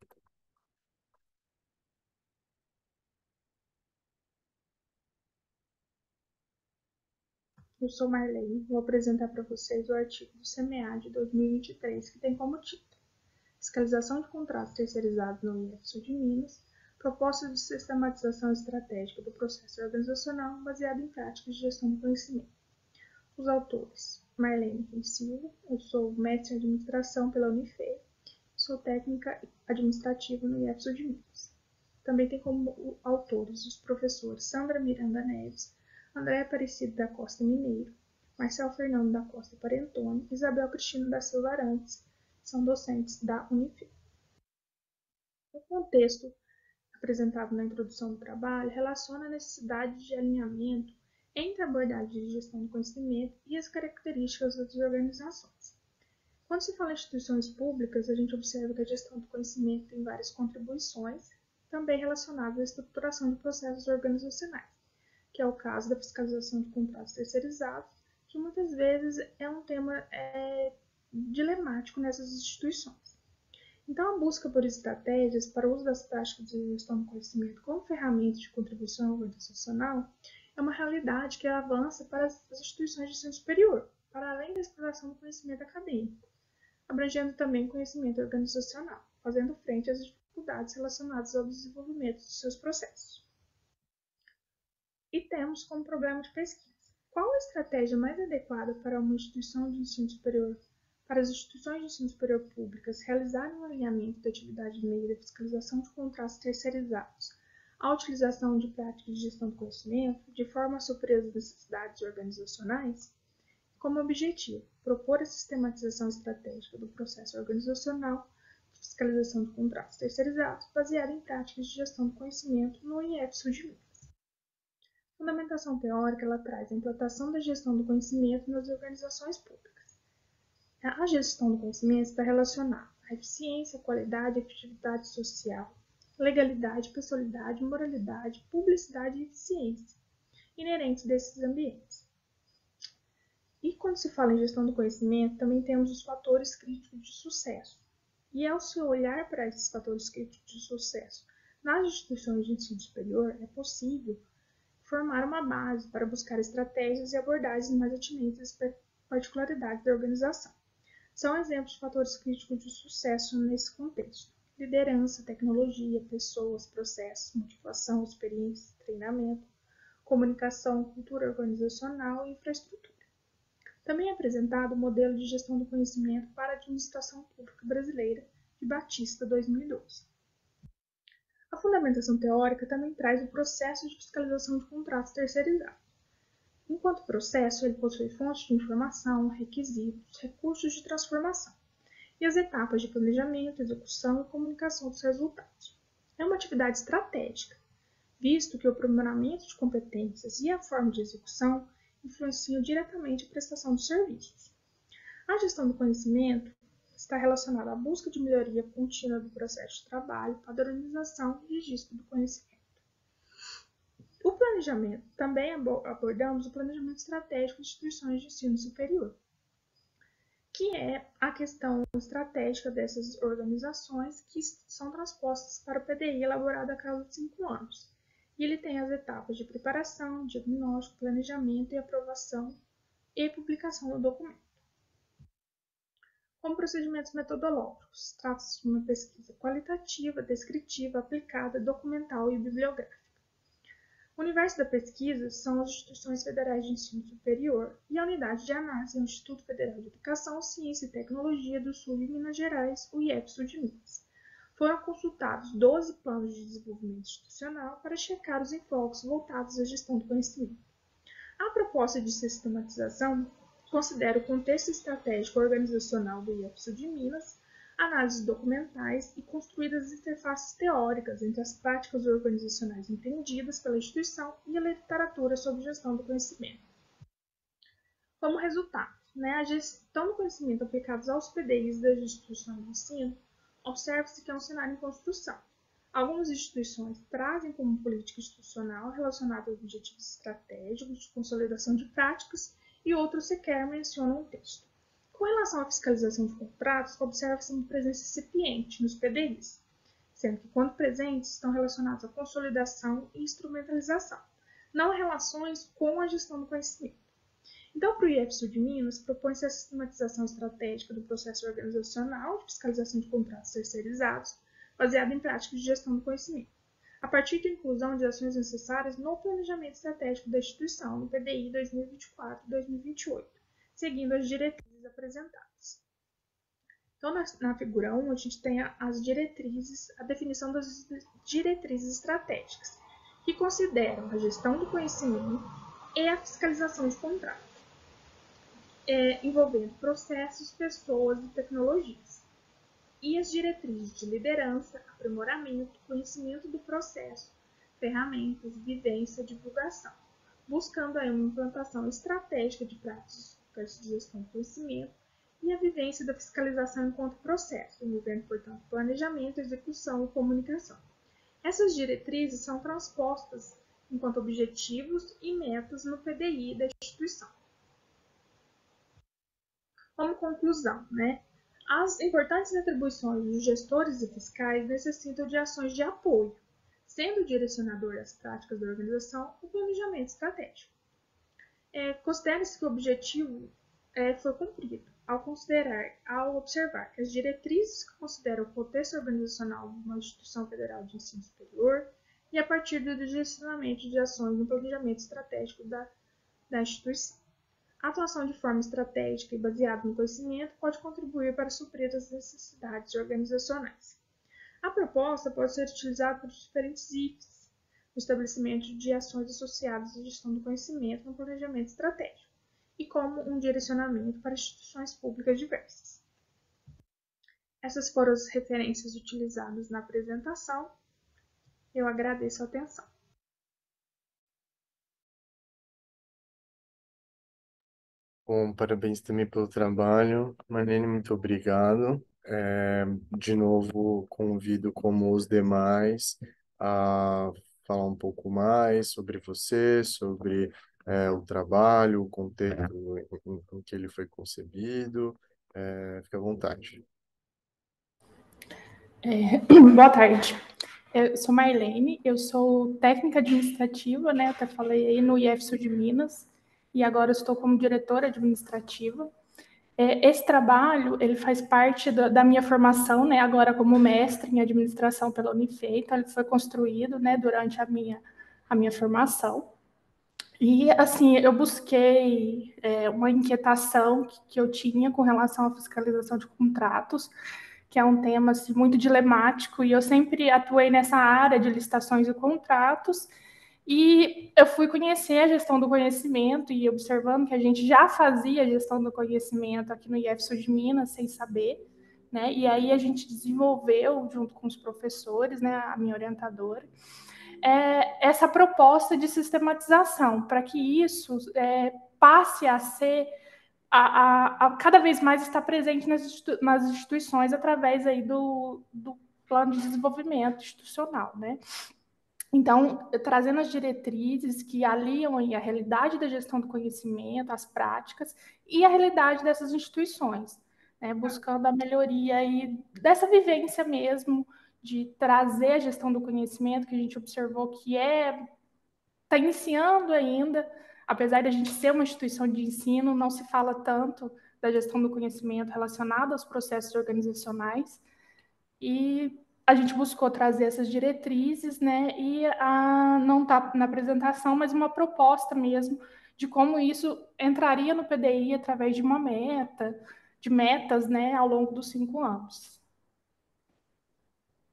Eu sou Marlene, vou apresentar para vocês o artigo do C M E A de dois mil e vinte e três, que tem como título Fiscalização de contratos terceirizados no I E F Sul de Minas, proposta de sistematização estratégica do processo organizacional baseada em práticas de gestão do conhecimento. Os autores: Marlene Reis Silva, eu sou mestre em administração pela Unifei, sou técnica administrativa no I E F Sul de Minas. Também tem como autores os professores Sandra Miranda Neves, André Aparecido da Costa Mineiro, Marcel Fernando da Costa Parentoni e Isabel Cristina da Silva Arantes, são docentes da Unifei. O contexto apresentado na introdução do trabalho relaciona a necessidade de alinhamento entre a abordagem de gestão do conhecimento e as características das organizações. Quando se fala em instituições públicas, a gente observa que a gestão do conhecimento tem várias contribuições, também relacionadas à estruturação de processos organizacionais, que é o caso da fiscalização de contratos terceirizados, que muitas vezes é um tema é, dilemático nessas instituições. Então, a busca por estratégias para o uso das práticas de gestão do conhecimento como ferramenta de contribuição organizacional é uma realidade que avança para as instituições de ensino superior, para além da exploração do conhecimento acadêmico, abrangendo também o conhecimento organizacional, fazendo frente às dificuldades relacionadas ao desenvolvimento dos seus processos. E temos como problema de pesquisa: qual a estratégia mais adequada para uma instituição de ensino superior, para as instituições de ensino superior públicas realizarem um alinhamento da atividade de meio da fiscalização de contratos terceirizados à utilização de práticas de gestão do conhecimento, de forma a suprir as necessidades organizacionais? Como objetivo, propor a sistematização estratégica do processo organizacional de fiscalização de contratos terceirizados baseada em práticas de gestão do conhecimento no I E F Sul de Minas. A fundamentação teórica ela traz a implantação da gestão do conhecimento nas organizações públicas. A gestão do conhecimento está relacionada à eficiência, qualidade, efetividade social, legalidade, pessoalidade, moralidade, publicidade e eficiência inerentes desses ambientes. E quando se fala em gestão do conhecimento, também temos os fatores críticos de sucesso. E ao se olhar para esses fatores críticos de sucesso nas instituições de ensino superior, é possível formar uma base para buscar estratégias e abordagens mais atinentes às particularidades da organização. São exemplos de fatores críticos de sucesso nesse contexto: liderança, tecnologia, pessoas, processos, motivação, experiência, treinamento, comunicação, cultura organizacional e infraestrutura. Também é apresentado o modelo de gestão do conhecimento para a administração pública brasileira, de Batista, dois mil e doze. A fundamentação teórica também traz o processo de fiscalização de contratos terceirizados. Enquanto processo, ele possui fontes de informação, requisitos, recursos de transformação e as etapas de planejamento, execução e comunicação dos resultados. É uma atividade estratégica, visto que o aprimoramento de competências e a forma de execução influenciam diretamente a prestação dos serviços. A gestão do conhecimento está relacionada à busca de melhoria contínua do processo de trabalho, padronização e registro do conhecimento. O planejamento. Também abordamos o planejamento estratégico de instituições de ensino superior, que é a questão estratégica dessas organizações que são transpostas para o P D I elaborado a cada cinco anos. E ele tem as etapas de preparação, diagnóstico, planejamento e aprovação e publicação do documento. Como procedimentos metodológicos, trata-se de uma pesquisa qualitativa, descritiva, aplicada, documental e bibliográfica. O universo da pesquisa são as instituições federais de ensino superior e a unidade de análise é o Instituto Federal de Educação, Ciência e Tecnologia do Sul de Minas Gerais, o I E F Sul de Minas. Foram consultados doze planos de desenvolvimento institucional para checar os enfoques voltados à gestão do conhecimento. A proposta de sistematização considera o contexto estratégico organizacional do I F S U de Minas, análises documentais e construídas interfaces teóricas entre as práticas organizacionais entendidas pela instituição e a literatura sobre gestão do conhecimento. Como resultado, né, a gestão do conhecimento aplicados aos P D Is das instituições de ensino, observa-se que é um cenário em construção. Algumas instituições trazem como política institucional relacionada a objetivos estratégicos de consolidação de práticas e outros sequer mencionam o texto. Com relação à fiscalização de contratos, observa-se uma presença incipiente nos P D Is, sendo que, quando presentes, estão relacionados à consolidação e instrumentalização, não a relações com a gestão do conhecimento. Então, para o I F S U de Minas, propõe-se a sistematização estratégica do processo organizacional de fiscalização de contratos terceirizados, baseada em práticas de gestão do conhecimento, a partir da inclusão de ações necessárias no planejamento estratégico da instituição, no P D I dois mil e vinte e quatro a dois mil e vinte e oito, seguindo as diretrizes apresentadas. Então, na, na figura um, a gente tem a, as diretrizes, a definição das diretrizes estratégicas, que consideram a gestão do conhecimento e a fiscalização de contratos, é, envolvendo processos, pessoas e tecnologias. E as diretrizes de liderança, aprimoramento, conhecimento do processo, ferramentas, vivência, divulgação, buscando aí uma implantação estratégica de práticas de gestão do conhecimento e a vivência da fiscalização enquanto processo, envolvendo, portanto, planejamento, execução e comunicação. Essas diretrizes são transpostas enquanto objetivos e metas no P D I da instituição. Como conclusão, né? As importantes atribuições dos gestores e fiscais necessitam de ações de apoio, sendo o direcionador das práticas da organização o planejamento estratégico. É, Considera-se que o objetivo é, foi cumprido ao considerar, ao observar que as diretrizes que consideram o contexto organizacional de uma instituição federal de ensino superior e a partir do direcionamento de ações no planejamento estratégico da, da instituição. A atuação de forma estratégica e baseada no conhecimento pode contribuir para suprir as necessidades organizacionais. A proposta pode ser utilizada por diferentes I Fs, no estabelecimento de ações associadas à gestão do conhecimento no planejamento estratégico, e como um direcionamento para instituições públicas diversas. Essas foram as referências utilizadas na apresentação. Eu agradeço a atenção. Bom, parabéns também pelo trabalho. Marlene, muito obrigado. É, de novo, convido, como os demais, a falar um pouco mais sobre você, sobre é, o trabalho, o contexto em, em que ele foi concebido. É, fique à vontade. É, boa tarde. Eu sou Marlene, eu sou técnica administrativa, né? Até falei aí no I F S U de Minas, e agora eu estou como diretora administrativa. É, esse trabalho, ele faz parte do, da minha formação, né? Agora como mestre em administração pela Unifei, então ele foi construído, né? Durante a minha, a minha formação. E, assim, eu busquei é, uma inquietação que, que eu tinha com relação à fiscalização de contratos, que é um tema assim, muito dilemático, e eu sempre atuei nessa área de licitações e contratos, e eu fui conhecer a gestão do conhecimento e observando que a gente já fazia a gestão do conhecimento aqui no I F S U de Minas, sem saber, né? E aí a gente desenvolveu, junto com os professores, né, a minha orientadora, é, essa proposta de sistematização, para que isso é, passe a ser A, a, a cada vez mais está presente nas, institu nas instituições através aí do, do plano de desenvolvimento institucional, né? Então, trazendo as diretrizes que aliam aí a realidade da gestão do conhecimento, as práticas e a realidade dessas instituições, né? Buscando a melhoria aí dessa vivência mesmo de trazer a gestão do conhecimento, que a gente observou que é está iniciando ainda, apesar de a gente ser uma instituição de ensino, não se fala tanto da gestão do conhecimento relacionado aos processos organizacionais, e a gente buscou trazer essas diretrizes, né, e a, não está na apresentação, mas uma proposta mesmo de como isso entraria no P D I através de uma meta, de metas, né, ao longo dos cinco anos.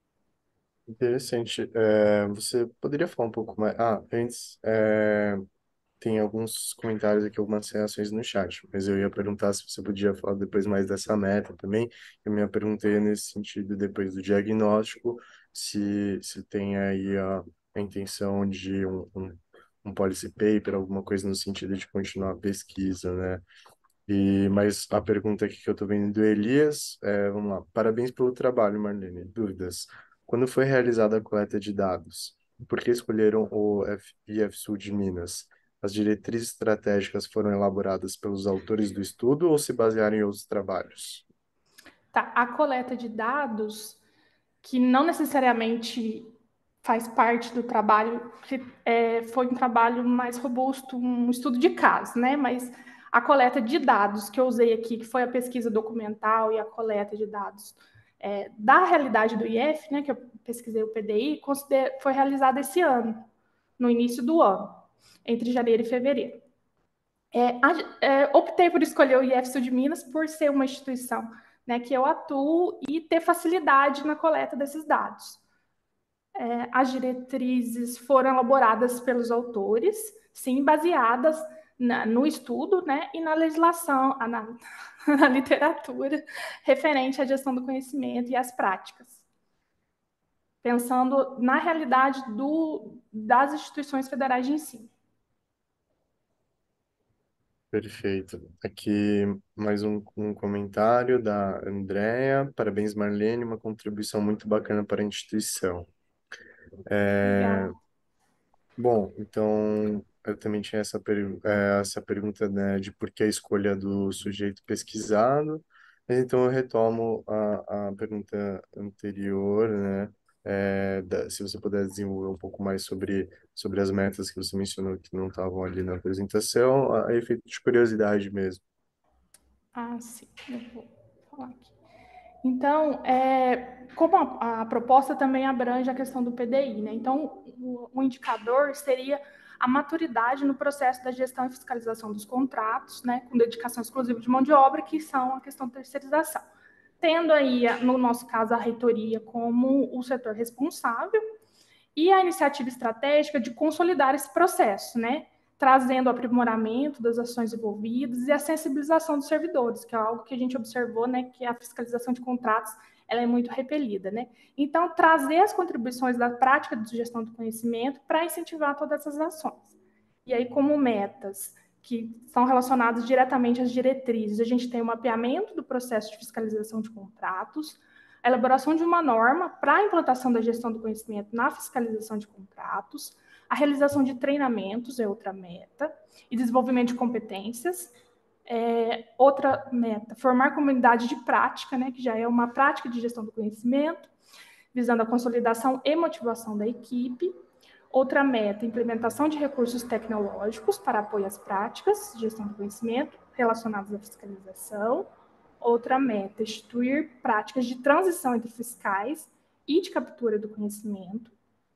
Interessante. É, você poderia falar um pouco mais? Ah, antes, é, tem alguns comentários aqui, algumas reações no chat, mas eu ia perguntar se você podia falar depois mais dessa meta também. Eu me perguntei nesse sentido, depois do diagnóstico, se, se tem aí a, a intenção de um, um, um policy paper, alguma coisa no sentido de continuar a pesquisa, né? E, mas a pergunta aqui que eu estou vendo do Elias, é, vamos lá. Parabéns pelo trabalho, Marlene. Dúvidas. Quando foi realizada a coleta de dados? Por que escolheram o F- I F Sul de Minas? As diretrizes estratégicas foram elaboradas pelos autores do estudo ou se basearam em outros trabalhos? Tá, a coleta de dados, que não necessariamente faz parte do trabalho, que é, foi um trabalho mais robusto, um estudo de caso, né? Mas a coleta de dados que eu usei aqui, que foi a pesquisa documental e a coleta de dados é, da realidade do I F, né? Que eu pesquisei o P D I, foi realizada esse ano, no início do ano, entre janeiro e fevereiro. É, é, optei por escolher o I F Sul de Minas por ser uma instituição, né, que eu atuo e ter facilidade na coleta desses dados. É, as diretrizes foram elaboradas pelos autores, sim, baseadas na, no estudo, né, e na legislação, na, na literatura referente à gestão do conhecimento e às práticas, pensando na realidade do, das instituições federais de ensino. Perfeito. Aqui mais um, um comentário da Andrea. Parabéns, Marlene, uma contribuição muito bacana para a instituição. É, Obrigada. bom, então eu também tinha essa, per eh, essa pergunta, né, de por que a escolha do sujeito pesquisado, mas então eu retomo a, a pergunta anterior, né, eh, da- se você puder desenvolver um pouco mais sobre, sobre as metas que você mencionou que não estavam ali na apresentação, a, a efeito de curiosidade mesmo. Ah, sim, eu vou falar aqui. Então, é, como a, a proposta também abrange a questão do P D I, né? Então, o, o indicador seria a maturidade no processo da gestão e fiscalização dos contratos, né, com dedicação exclusiva de mão de obra, que são a questão da terceirização. Tendo aí, no nosso caso, a reitoria como o setor responsável, e a iniciativa estratégica de consolidar esse processo, né? Trazendo o aprimoramento das ações envolvidas e a sensibilização dos servidores, que é algo que a gente observou, né, que a fiscalização de contratos ela é muito repelida, né? Então, trazer as contribuições da prática de gestão do conhecimento para incentivar todas essas ações. E aí, como metas que são relacionadas diretamente às diretrizes, a gente tem o mapeamento do processo de fiscalização de contratos, a elaboração de uma norma para a implantação da gestão do conhecimento na fiscalização de contratos, a realização de treinamentos é outra meta, e desenvolvimento de competências. É, outra meta, formar comunidade de prática, né, que já é uma prática de gestão do conhecimento, visando a consolidação e motivação da equipe. Outra meta, implementação de recursos tecnológicos para apoio às práticas de gestão do conhecimento relacionadas à fiscalização. Outra meta, instituir práticas de transição entre fiscais e de captura do conhecimento.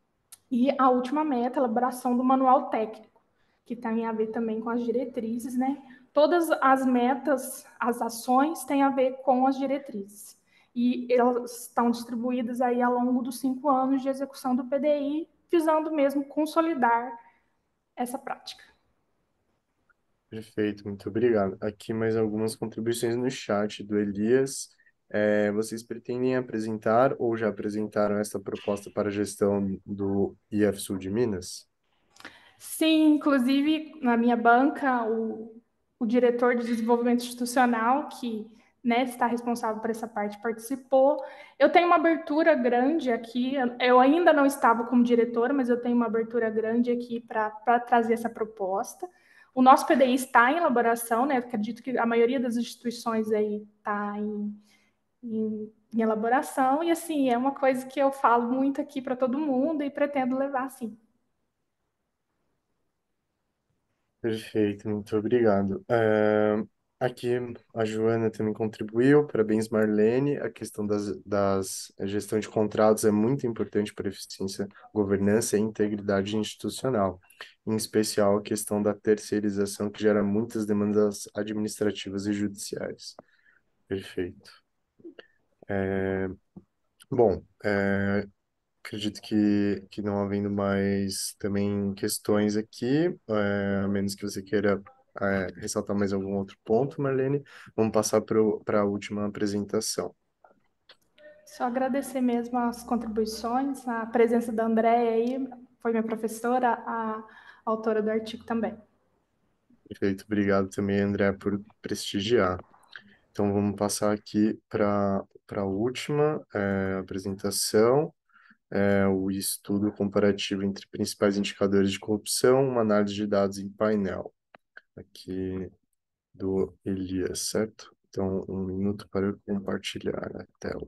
E a última meta, elaboração do manual técnico, que tem a ver também com as diretrizes, né? Todas as metas, as ações têm a ver com as diretrizes. E elas estão distribuídas aí ao longo dos cinco anos de execução do P D I, visando mesmo consolidar essa prática. Perfeito, muito obrigado. Aqui mais algumas contribuições no chat do Elias. É, vocês pretendem apresentar ou já apresentaram essa proposta para a gestão do I F Sul de Minas? Sim, inclusive na minha banca, o, o diretor de desenvolvimento institucional, que né, está responsável por essa parte, participou. Eu tenho uma abertura grande aqui, eu ainda não estava como diretora, mas eu tenho uma abertura grande aqui para trazer essa proposta. O nosso P D I está em elaboração, né? Eu acredito que a maioria das instituições aí está em, em, em elaboração, e assim, é uma coisa que eu falo muito aqui para todo mundo e pretendo levar assim. Perfeito, muito obrigado. É, aqui a Joana também contribuiu. Parabéns, Marlene. A questão das, das a gestão de contratos é muito importante para a eficiência, governança e integridade institucional. Em especial, a questão da terceirização, que gera muitas demandas administrativas e judiciais. Perfeito. Bom, é, Acredito que, que não havendo mais também questões aqui, é, a menos que você queira é, ressaltar mais algum outro ponto, Marlene, vamos passar para a última apresentação. Só agradecer mesmo as contribuições, a presença da Andréia aí, foi minha professora, a autora do artigo também. Perfeito, obrigado também, André, por prestigiar. Então, vamos passar aqui para para a última é, apresentação, é, o estudo comparativo entre principais indicadores de corrupção, uma análise de dados em painel, aqui do Elias, certo? Então, um minuto para eu compartilhar a tela.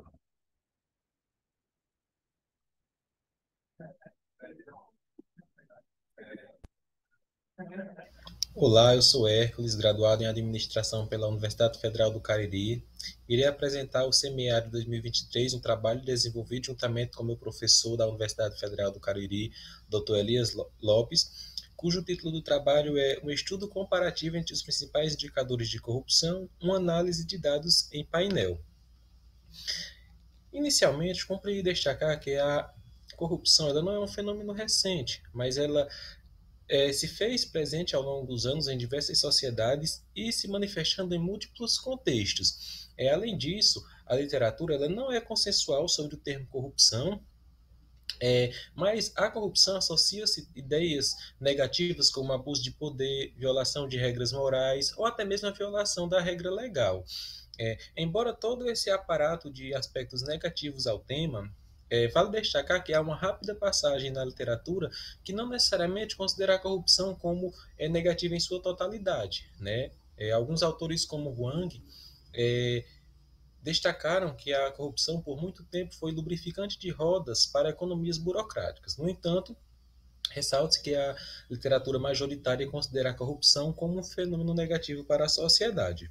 Olá, eu sou Hércules, graduado em Administração pela Universidade Federal do Cariri. Irei apresentar o Semiárido dois mil e vinte e três, um trabalho desenvolvido juntamente com meu professor da Universidade Federal do Cariri, doutor Elias Lopes, cujo título do trabalho é Um estudo comparativo entre os principais indicadores de corrupção, uma análise de dados em painel. Inicialmente, cumpre destacar que a corrupção ela não é um fenômeno recente, mas ela É, se fez presente ao longo dos anos em diversas sociedades e se manifestando em múltiplos contextos. É, além disso, a literatura ela não é consensual sobre o termo corrupção, é, mas a corrupção associa-se ideias negativas como abuso de poder, violação de regras morais ou até mesmo a violação da regra legal. É, embora todo esse aparato de aspectos negativos ao tema, é, vale destacar que há uma rápida passagem na literatura que não necessariamente considera a corrupção como é, negativa em sua totalidade. Né? É, alguns autores como Wang é, destacaram que a corrupção por muito tempo foi lubrificante de rodas para economias burocráticas. No entanto, ressalte que a literatura majoritária considera a corrupção como um fenômeno negativo para a sociedade.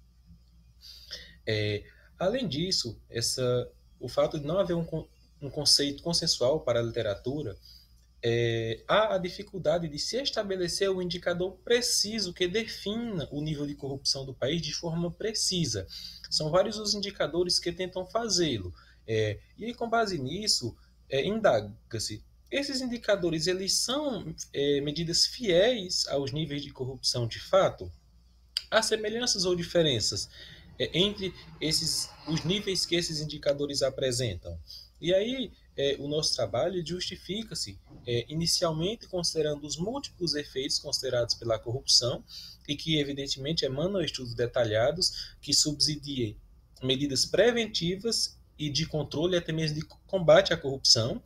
É, além disso, essa, o fato de não haver um, um conceito consensual para a literatura, é, há a dificuldade de se estabelecer um indicador preciso que defina o nível de corrupção do país de forma precisa. São vários os indicadores que tentam fazê-lo. É, e com base nisso, é, indaga-se, esses indicadores eles são é, medidas fiéis aos níveis de corrupção de fato? Há semelhanças ou diferenças é, entre esses, os níveis que esses indicadores apresentam? E aí, é, o nosso trabalho justifica-se é, inicialmente considerando os múltiplos efeitos considerados pela corrupção e que, evidentemente, emanam estudos detalhados que subsidiem medidas preventivas e de controle, até mesmo de combate à corrupção,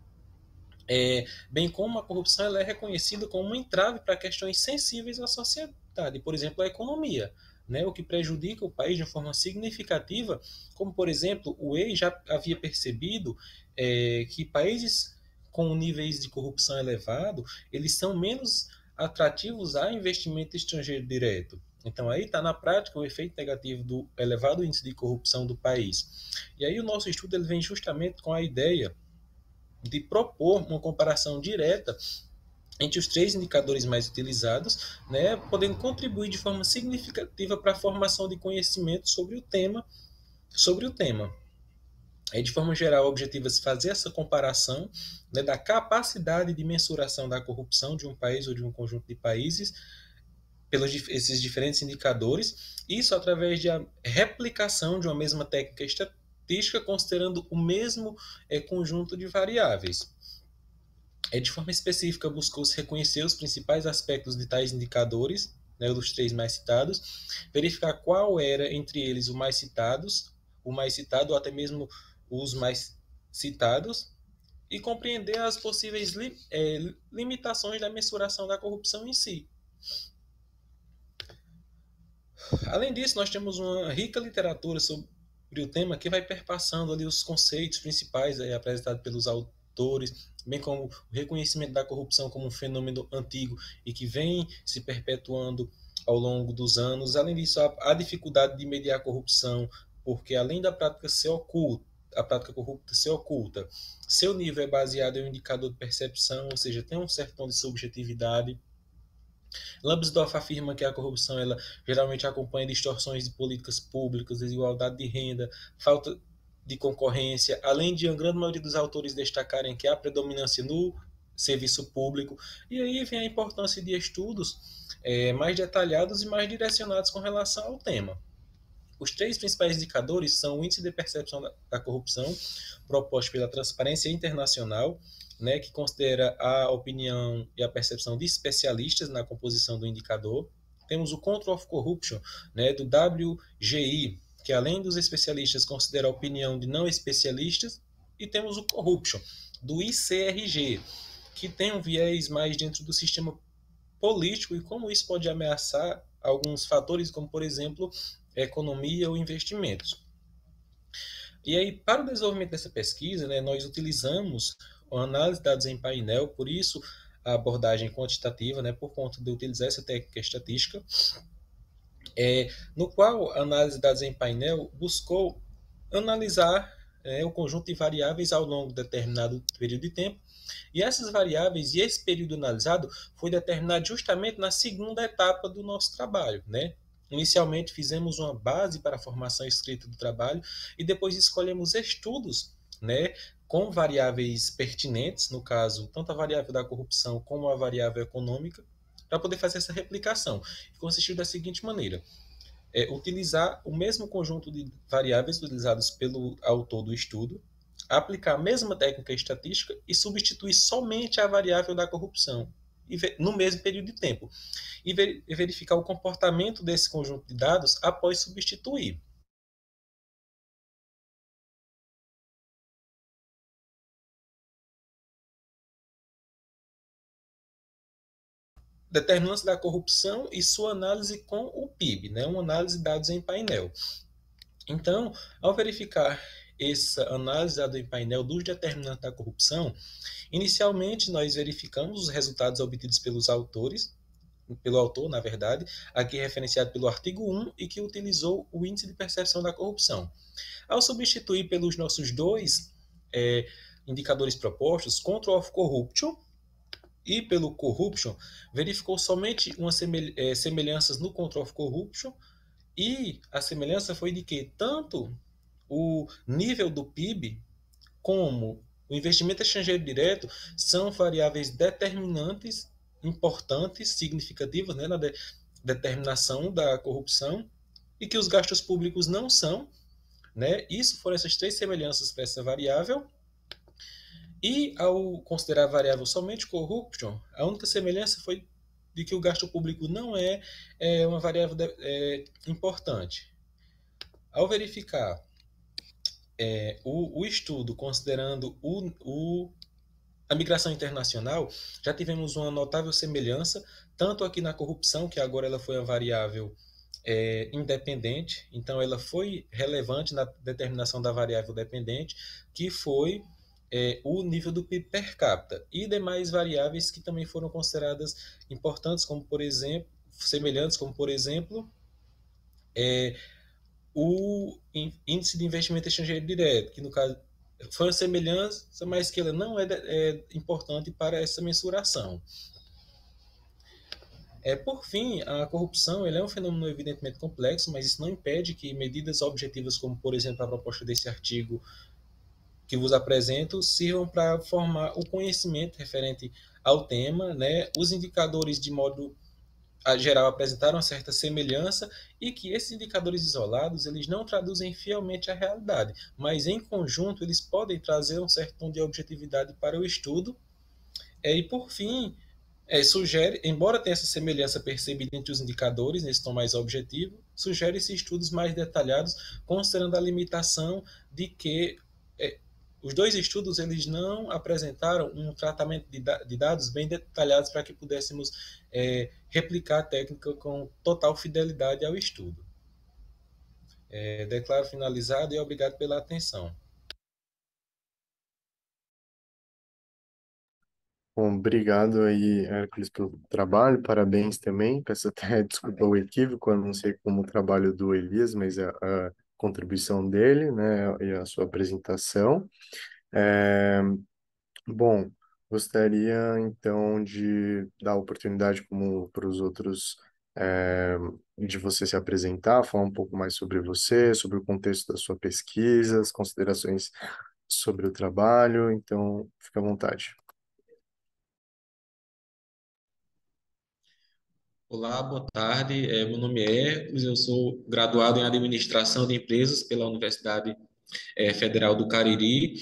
é, bem como a corrupção ela é reconhecida como um entrave para questões sensíveis à sociedade, por exemplo, a economia. Né, o que prejudica o país de forma significativa, como, por exemplo, o E I já havia percebido é, que países com níveis de corrupção elevado, eles são menos atrativos a investimento estrangeiro direto. Então, aí está na prática o efeito negativo do elevado índice de corrupção do país. E aí o nosso estudo ele vem justamente com a ideia de propor uma comparação direta entre os três indicadores mais utilizados, né, podendo contribuir de forma significativa para a formação de conhecimento sobre o tema. Sobre o tema. É, de forma geral, o objetivo é fazer essa comparação, né, da capacidade de mensuração da corrupção de um país ou de um conjunto de países pelos esses diferentes indicadores, isso através da replicação de uma mesma técnica estatística, considerando o mesmo é, conjunto de variáveis. É, de forma específica, buscou-se reconhecer os principais aspectos de tais indicadores, né, dos três mais citados, verificar qual era entre eles o mais citados, o mais citado ou até mesmo os mais citados, e compreender as possíveis li, é, limitações da mensuração da corrupção em si. Além disso, nós temos uma rica literatura sobre o tema que vai perpassando ali os conceitos principais aí, apresentados pelos autores, bem como o reconhecimento da corrupção como um fenômeno antigo e que vem se perpetuando ao longo dos anos. Além disso, a, a dificuldade de mediar a corrupção, porque além da prática ser oculta, a prática corrupta ser oculta, seu nível é baseado em um indicador de percepção, ou seja, tem um certo tom de subjetividade. Lambsdorff afirma que a corrupção ela geralmente acompanha distorções de políticas públicas, desigualdade de renda, falta de concorrência, além de a grande maioria dos autores destacarem que há predominância no serviço público, e aí vem a importância de estudos é, mais detalhados e mais direcionados com relação ao tema. Os três principais indicadores são o Índice de Percepção da Corrupção, proposto pela Transparência Internacional, né, que considera a opinião e a percepção de especialistas na composição do indicador. Temos o Control of Corruption, né, do W G I, que além dos especialistas considera a opinião de não especialistas. E temos o Corruption, do I C R G, que tem um viés mais dentro do sistema político e como isso pode ameaçar alguns fatores, como, por exemplo, economia ou investimentos. E aí, para o desenvolvimento dessa pesquisa, né, nós utilizamos a análise de dados em painel, por isso a abordagem quantitativa, né, por conta de utilizar essa técnica estatística, é, no qual a análise de dados em painel buscou analisar é, o conjunto de variáveis ao longo de determinado período de tempo, e essas variáveis e esse período analisado foi determinado justamente na segunda etapa do nosso trabalho, né? Inicialmente fizemos uma base para a formação escrita do trabalho e depois escolhemos estudos, né, com variáveis pertinentes, no caso, tanto a variável da corrupção como a variável econômica, para poder fazer essa replicação. Consistiu da seguinte maneira: é, utilizar o mesmo conjunto de variáveis utilizados pelo autor do estudo, aplicar a mesma técnica estatística e substituir somente a variável da corrupção no mesmo período de tempo, e verificar o comportamento desse conjunto de dados após substituir. Determinância da corrupção e sua análise com o P I B, né? Uma análise de dados em painel. Então, ao verificar essa análise de dados em painel dos determinantes da corrupção, inicialmente nós verificamos os resultados obtidos pelos autores, pelo autor, na verdade, aqui referenciado pelo artigo um e que utilizou o índice de percepção da corrupção. Ao substituir pelos nossos dois é, indicadores propostos, Control of Corruption e pelo Corruption, verificou somente umas semelhanças no Control of Corruption, e a semelhança foi de que tanto o nível do P I B como o investimento estrangeiro direto são variáveis determinantes, importantes, significativas, né, na de, determinação da corrupção, e que os gastos públicos não são, né? Isso foram essas três semelhanças para essa variável. E ao considerar a variável somente corruption, a única semelhança foi de que o gasto público não é, é uma variável de, é, importante. Ao verificar é, o, o estudo considerando o, o, a migração internacional, já tivemos uma notável semelhança, tanto aqui na corrupção, que agora ela foi uma variável é, independente, então ela foi relevante na determinação da variável dependente, que foi É, o nível do P I B per capita, e demais variáveis que também foram consideradas importantes, como por exemplo, semelhantes, como por exemplo, é, o índice de investimento estrangeiro direto, que no caso foi uma semelhança, mas que ela não é, é importante para essa mensuração. É, por fim, a corrupção ele é um fenômeno evidentemente complexo, mas isso não impede que medidas objetivas, como por exemplo a proposta desse artigo que vos apresento, sirvam para formar o conhecimento referente ao tema, né? Os indicadores, de modo geral, apresentaram uma certa semelhança, e que esses indicadores isolados eles não traduzem fielmente a realidade, mas em conjunto eles podem trazer um certo tom de objetividade para o estudo. É, e por fim, é, sugere, embora tenha essa semelhança percebida entre os indicadores, nesse tom mais objetivo, sugere-se estudos mais detalhados, considerando a limitação de que é, os dois estudos eles não apresentaram um tratamento de, da de dados bem detalhados para que pudéssemos é, replicar a técnica com total fidelidade ao estudo. É, declaro finalizado e obrigado pela atenção. Bom, obrigado aí, Hércules, pelo trabalho, parabéns também. Peço até desculpa o equívoco, eu não sei como o trabalho do Elias, mas a, a contribuição dele, né, e a sua apresentação. É, bom, gostaria então de dar oportunidade como para os outros é, de você se apresentar, falar um pouco mais sobre você, sobre o contexto da sua pesquisa, as considerações sobre o trabalho. Então, fica à vontade. Olá, boa tarde. É, meu nome é Hércules, eu sou graduado em Administração de Empresas pela Universidade é, Federal do Cariri.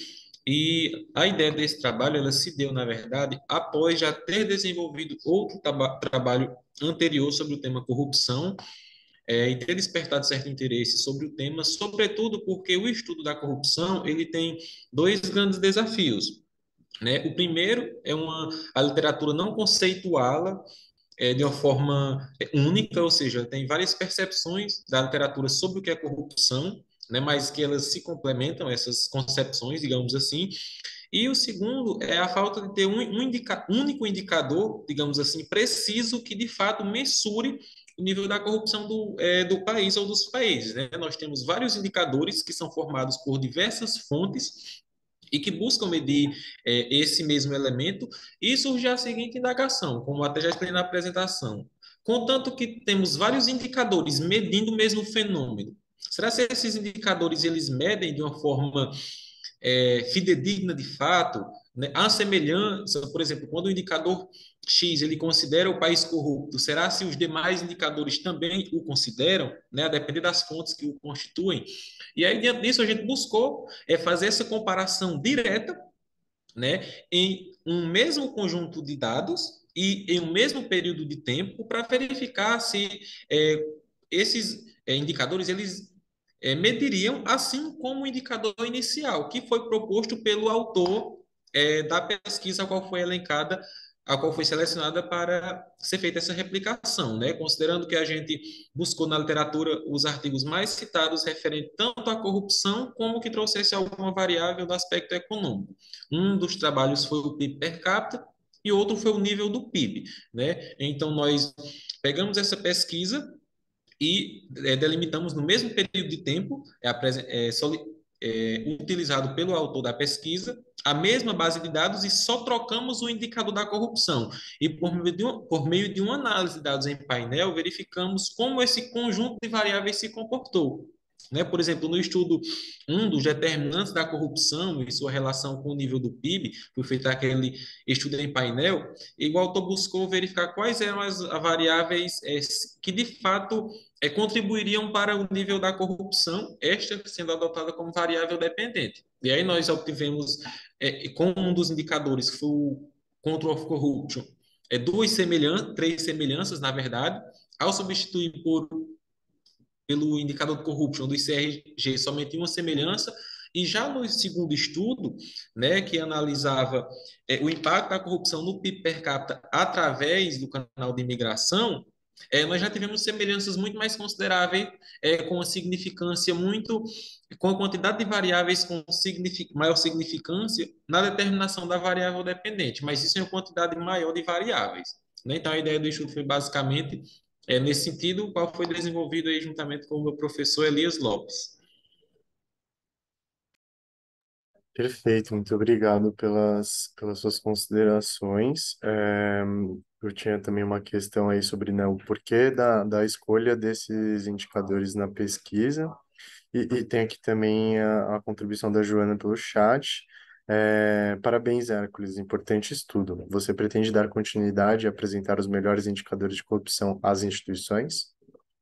E a ideia desse trabalho, ela se deu, na verdade, após já ter desenvolvido outro traba- trabalho anterior sobre o tema corrupção, é, e ter despertado certo interesse sobre o tema, sobretudo porque o estudo da corrupção, ele tem dois grandes desafios, né? O primeiro é uma a literatura não conceituá-la é, de uma forma é, única, ou seja, tem várias percepções da literatura sobre o que é corrupção, né, mas que elas se complementam, essas concepções, digamos assim. E o segundo é a falta de ter um, um indica, único indicador, digamos assim, preciso, que de fato mensure o nível da corrupção do, é, do país ou dos países. Né? Nós temos vários indicadores que são formados por diversas fontes e que buscam medir é, esse mesmo elemento, e surge a seguinte indagação, como até já expliquei na apresentação. Contanto que temos vários indicadores medindo o mesmo fenômeno, será que esses indicadores eles medem de uma forma é, fidedigna de fato? Né? Há semelhança, por exemplo, quando o indicador X ele considera o país corrupto, será se os demais indicadores também o consideram, né? A depender das fontes que o constituem? E aí, diante disso, a gente buscou é, fazer essa comparação direta, né, em um mesmo conjunto de dados e em um mesmo período de tempo para verificar se é, esses é, indicadores eles é, mediriam, assim como o indicador inicial, que foi proposto pelo autor é, da pesquisa a qual foi elencada, a qual foi selecionada para ser feita essa replicação, né? Considerando que a gente buscou na literatura os artigos mais citados referentes tanto à corrupção como que trouxesse alguma variável do aspecto econômico. Um dos trabalhos foi o P I B per capita e outro foi o nível do P I B, né? Então nós pegamos essa pesquisa e é, delimitamos no mesmo período de tempo, é, é, soli, é, utilizado pelo autor da pesquisa, a mesma base de dados e só trocamos o indicador da corrupção. E por meio de, um, por meio de uma análise de dados em painel, verificamos como esse conjunto de variáveis se comportou. Né? Por exemplo, no estudo um dos determinantes da corrupção e sua relação com o nível do P I B, foi feito aquele estudo em painel, e o autor buscou verificar quais eram as variáveis é, que de fato é, contribuiriam para o nível da corrupção, esta sendo adotada como variável dependente. E aí nós obtivemos, é, como um dos indicadores, que foi o Control of Corruption, é, duas semelhanças, três semelhanças, na verdade, ao substituir por, pelo indicador de corruption do I C R G somente uma semelhança, e já no segundo estudo, né, que analisava é, o impacto da corrupção no P I B per capita através do canal de imigração, é, nós já tivemos semelhanças muito mais consideráveis, é, com a significância muito, com a quantidade de variáveis com signific, maior significância na determinação da variável dependente, mas isso em uma quantidade maior de variáveis. Né? Então, a ideia do estudo foi basicamente é, nesse sentido, o qual foi desenvolvido aí juntamente com o meu professor Elias Lopes. Perfeito, muito obrigado pelas, pelas suas considerações. É, eu tinha também uma questão aí sobre, né, o porquê da, da escolha desses indicadores na pesquisa. E, e tem aqui também a, a contribuição da Joana pelo chat. É, parabéns, Hércules, importante estudo. Você pretende dar continuidade e apresentar os melhores indicadores de corrupção às instituições?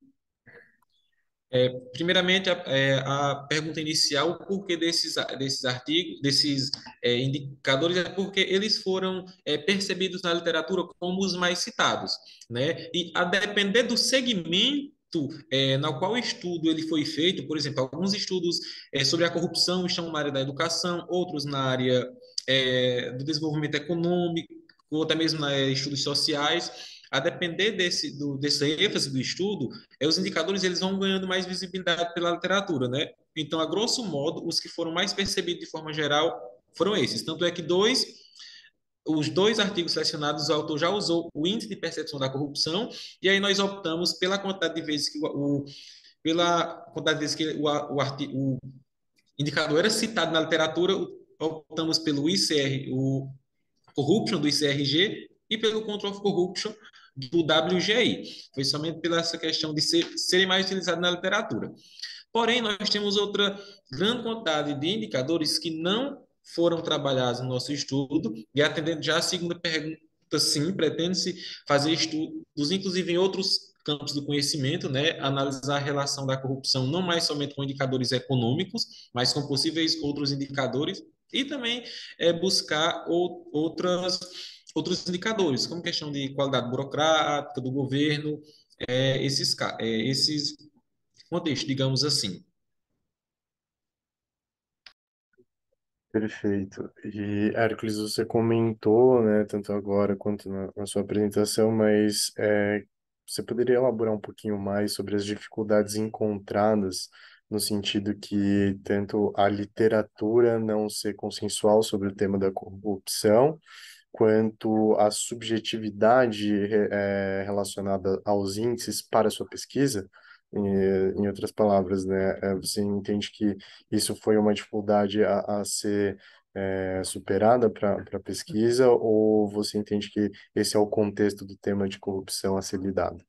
É, primeiramente, a, é, a pergunta inicial, o porquê desses, desses artigos, desses é, indicadores, é porque eles foram é, percebidos na literatura como os mais citados, né? E a depender do segmento é, na qual o estudo ele foi feito, por exemplo, alguns estudos é, sobre a corrupção estão na área da educação, outros na área é, do desenvolvimento econômico, ou até mesmo na área de estudos sociais. A depender desse, do, dessa ênfase do estudo, é, os indicadores eles vão ganhando mais visibilidade pela literatura, né? Então, a grosso modo, os que foram mais percebidos de forma geral foram esses. Tanto é que dois, os dois artigos selecionados, o autor já usou o índice de percepção da corrupção, e aí nós optamos pela quantidade de vezes que o, o pela quantidade de vezes que o, o, artigo, o indicador era citado na literatura, optamos pelo I C R, o corruption do I C R G, e pelo control of corruption do W G I. Foi somente pela essa questão de ser, serem mais utilizados na literatura. Porém, nós temos outra grande quantidade de indicadores que não foram trabalhados no nosso estudo, e atendendo já a segunda pergunta, sim, pretende-se fazer estudos, inclusive em outros campos do conhecimento, né, analisar a relação da corrupção não mais somente com indicadores econômicos, mas com possíveis outros indicadores, e também é, buscar ou, outras, outros indicadores, como questão de qualidade burocrática do governo, é, esses, é, esses contextos, digamos assim. Perfeito. E, Hércules, você comentou, né, tanto agora quanto na, na sua apresentação, mas é, você poderia elaborar um pouquinho mais sobre as dificuldades encontradas, no sentido que tanto a literatura não ser consensual sobre o tema da corrupção, quanto a subjetividade eh, relacionada aos índices para a sua pesquisa? Em, em outras palavras, né, eh, você entende que isso foi uma dificuldade a, a ser eh, superada para para a pesquisa, ou você entende que esse é o contexto do tema de corrupção a ser lidado?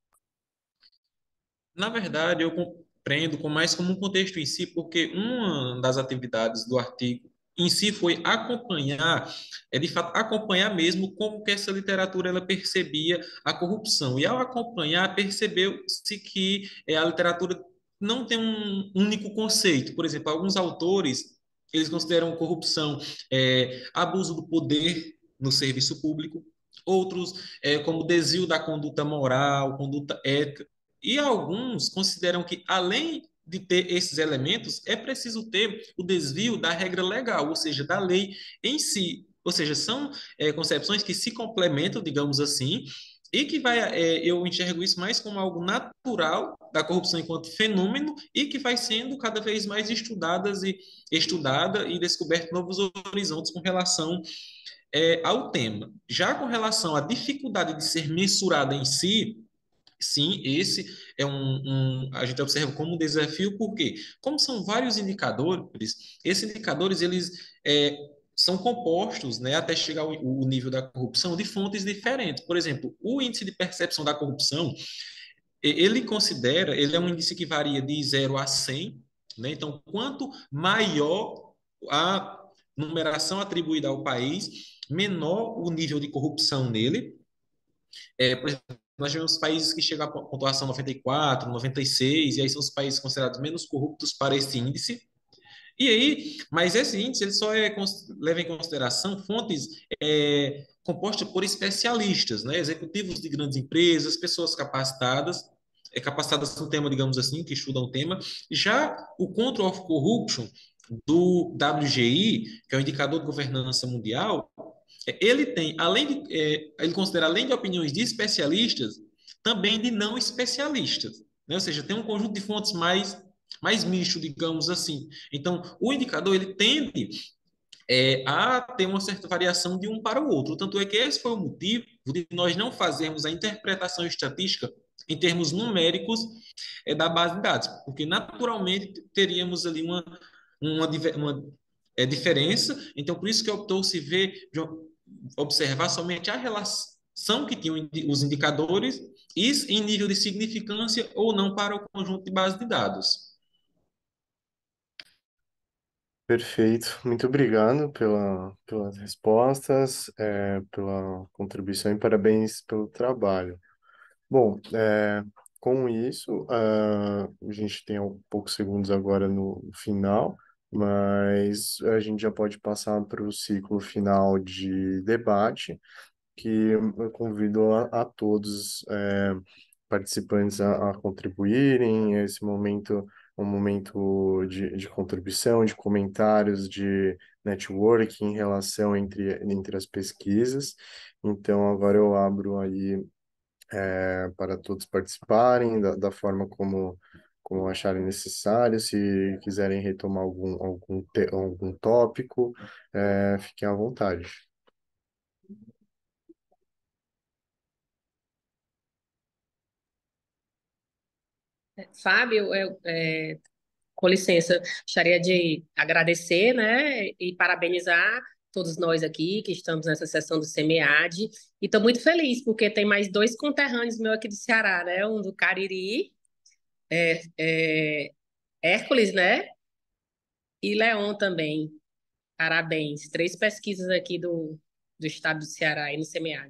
Na verdade, eu compreendo com mais como um contexto em si, porque uma das atividades do artigo em si foi acompanhar, é de fato acompanhar mesmo como que essa literatura ela percebia a corrupção. E ao acompanhar, percebeu-se que é, a literatura não tem um único conceito. Por exemplo, alguns autores eles consideram corrupção é, abuso do poder no serviço público, outros é, como desvio da conduta moral, conduta ética, e alguns consideram que, além de ter esses elementos, é preciso ter o desvio da regra legal, ou seja, da lei em si. Ou seja, são é, concepções que se complementam, digamos assim, e que vai, é, eu enxergo isso mais como algo natural da corrupção enquanto fenômeno e que vai sendo cada vez mais estudadas e estudada e descoberto novos horizontes com relação é, ao tema. Já com relação à dificuldade de ser mensurada em si, sim, esse é um, um, a gente observa como um desafio, porque como são vários indicadores, esses indicadores eles é, são compostos, né, até chegar ao, ao nível da corrupção de fontes diferentes. Por exemplo, o índice de percepção da corrupção, ele considera, ele é um índice que varia de zero a cem, né? Então, quanto maior a numeração atribuída ao país, menor o nível de corrupção nele. É, por exemplo, nós tivemos países que chegam a pontuação noventa e quatro, noventa e seis, e aí são os países considerados menos corruptos para esse índice. E aí, mas esse índice ele só é, leva em consideração fontes é, compostas por especialistas, né? Executivos de grandes empresas, pessoas capacitadas, é, capacitadas no tema, digamos assim, que estudam o tema. Já o Control of Corruption do W G I, que é o indicador de governança mundial, ele tem, além de, é, ele considera, além de opiniões de especialistas, também de não especialistas, né? Ou seja, tem um conjunto de fontes mais, mais misto, digamos assim. Então, o indicador, ele tende é, a ter uma certa variação de um para o outro. Tanto é que esse foi o motivo de nós não fazermos a interpretação estatística em termos numéricos é, da base de dados, porque naturalmente teríamos ali uma, uma, uma é, diferença. Então, por isso que optou-se ver, observar somente a relação que tinham os indicadores e em nível de significância ou não para o conjunto de base de dados. Perfeito, muito obrigado pela, pelas respostas, é, pela contribuição e parabéns pelo trabalho. Bom, é, com isso, ah, a gente tem um poucos segundos agora no final, mas a gente já pode passar para o ciclo final de debate, que eu convido a, a todos é, participantes a, a contribuírem. Esse momento é um momento de, de contribuição, de comentários, de networking em relação entre, entre as pesquisas. Então, agora eu abro aí é, para todos participarem da, da forma como, como acharem necessário. Se quiserem retomar algum, algum, te, algum tópico, é, fiquem à vontade. Fábio, eu, é, com licença, gostaria de agradecer, né, e parabenizar todos nós aqui que estamos nessa sessão do SEMEAD. E estou muito feliz, porque tem mais dois conterrâneos meus aqui do Ceará, né? Um do Cariri, é, é, Hércules, né? E Leon também. Parabéns. Três pesquisas aqui do, do estado do Ceará, aí no SEMEAD.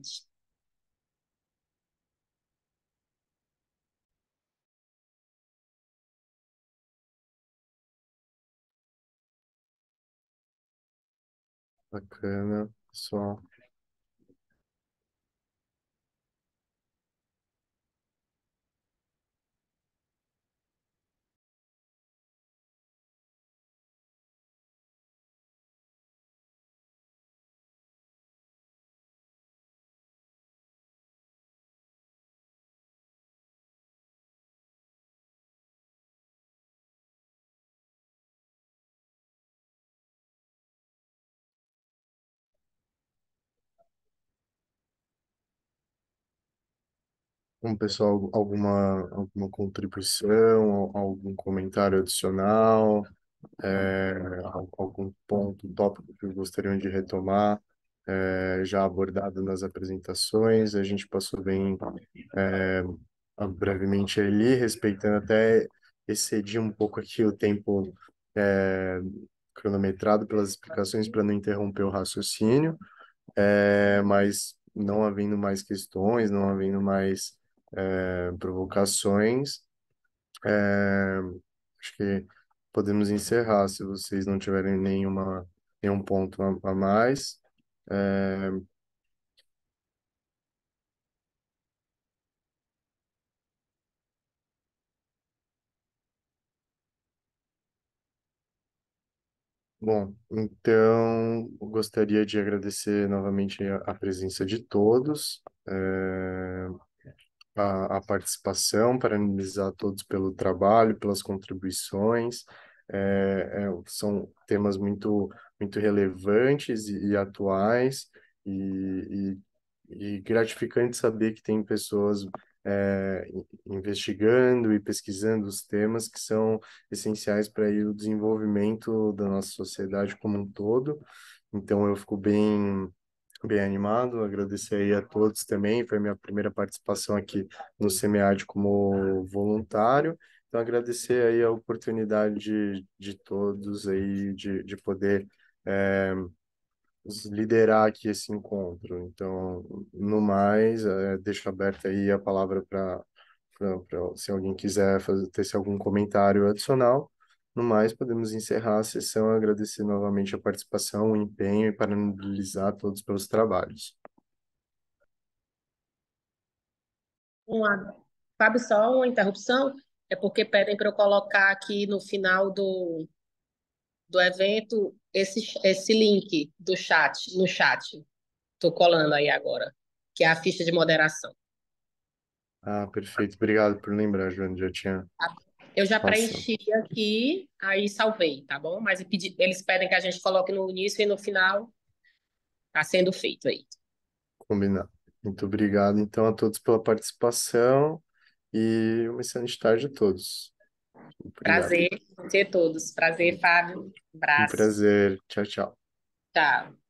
Bacana, pessoal. Bom, pessoal, alguma, alguma contribuição, algum comentário adicional, é, al- algum ponto, tópico que gostariam de retomar, é, já abordado nas apresentações? A gente passou bem, é, brevemente ali, respeitando até excedi um pouco aqui o tempo, é, cronometrado pelas explicações para não interromper o raciocínio. É, mas não havendo mais questões, não havendo mais é, provocações, é, acho que podemos encerrar, se vocês não tiverem nenhuma, nenhum ponto a, a mais. É, bom, então eu gostaria de agradecer novamente a, a presença de todos. É, a, a participação, parabenizar todos pelo trabalho, pelas contribuições. É, é, são temas muito, muito relevantes e, e atuais, e, e, e gratificante saber que tem pessoas é, investigando e pesquisando os temas que são essenciais para aí o desenvolvimento da nossa sociedade como um todo. Então, eu fico bem bem animado, agradecer aí a todos também, foi minha primeira participação aqui no SEMEAD como voluntário, então agradecer aí a oportunidade de, de todos aí, de, de poder é, liderar aqui esse encontro. Então, no mais, é, deixo aberta aí a palavra para se alguém quiser fazer, ter algum comentário adicional. No mais, podemos encerrar a sessão, agradecer novamente a participação, o empenho e parabenizar todos pelos trabalhos. Uma, Fábio, só uma interrupção, é porque pedem para eu colocar aqui no final do, do evento esse, esse link do chat, no chat. Estou colando aí agora, que é a ficha de moderação. Ah, perfeito. Obrigado por lembrar, Joana. Já tinha Eu já passado. preenchi aqui, aí salvei, tá bom? Mas eu pedi- eles pedem que a gente coloque no início e no final. Está sendo feito aí. Combinado. Muito obrigado, então, a todos pela participação e uma excelente tarde a todos. Obrigado. Prazer ter todos. Prazer, Fábio. Um Abraço. prazer. Tchau, tchau. Tchau.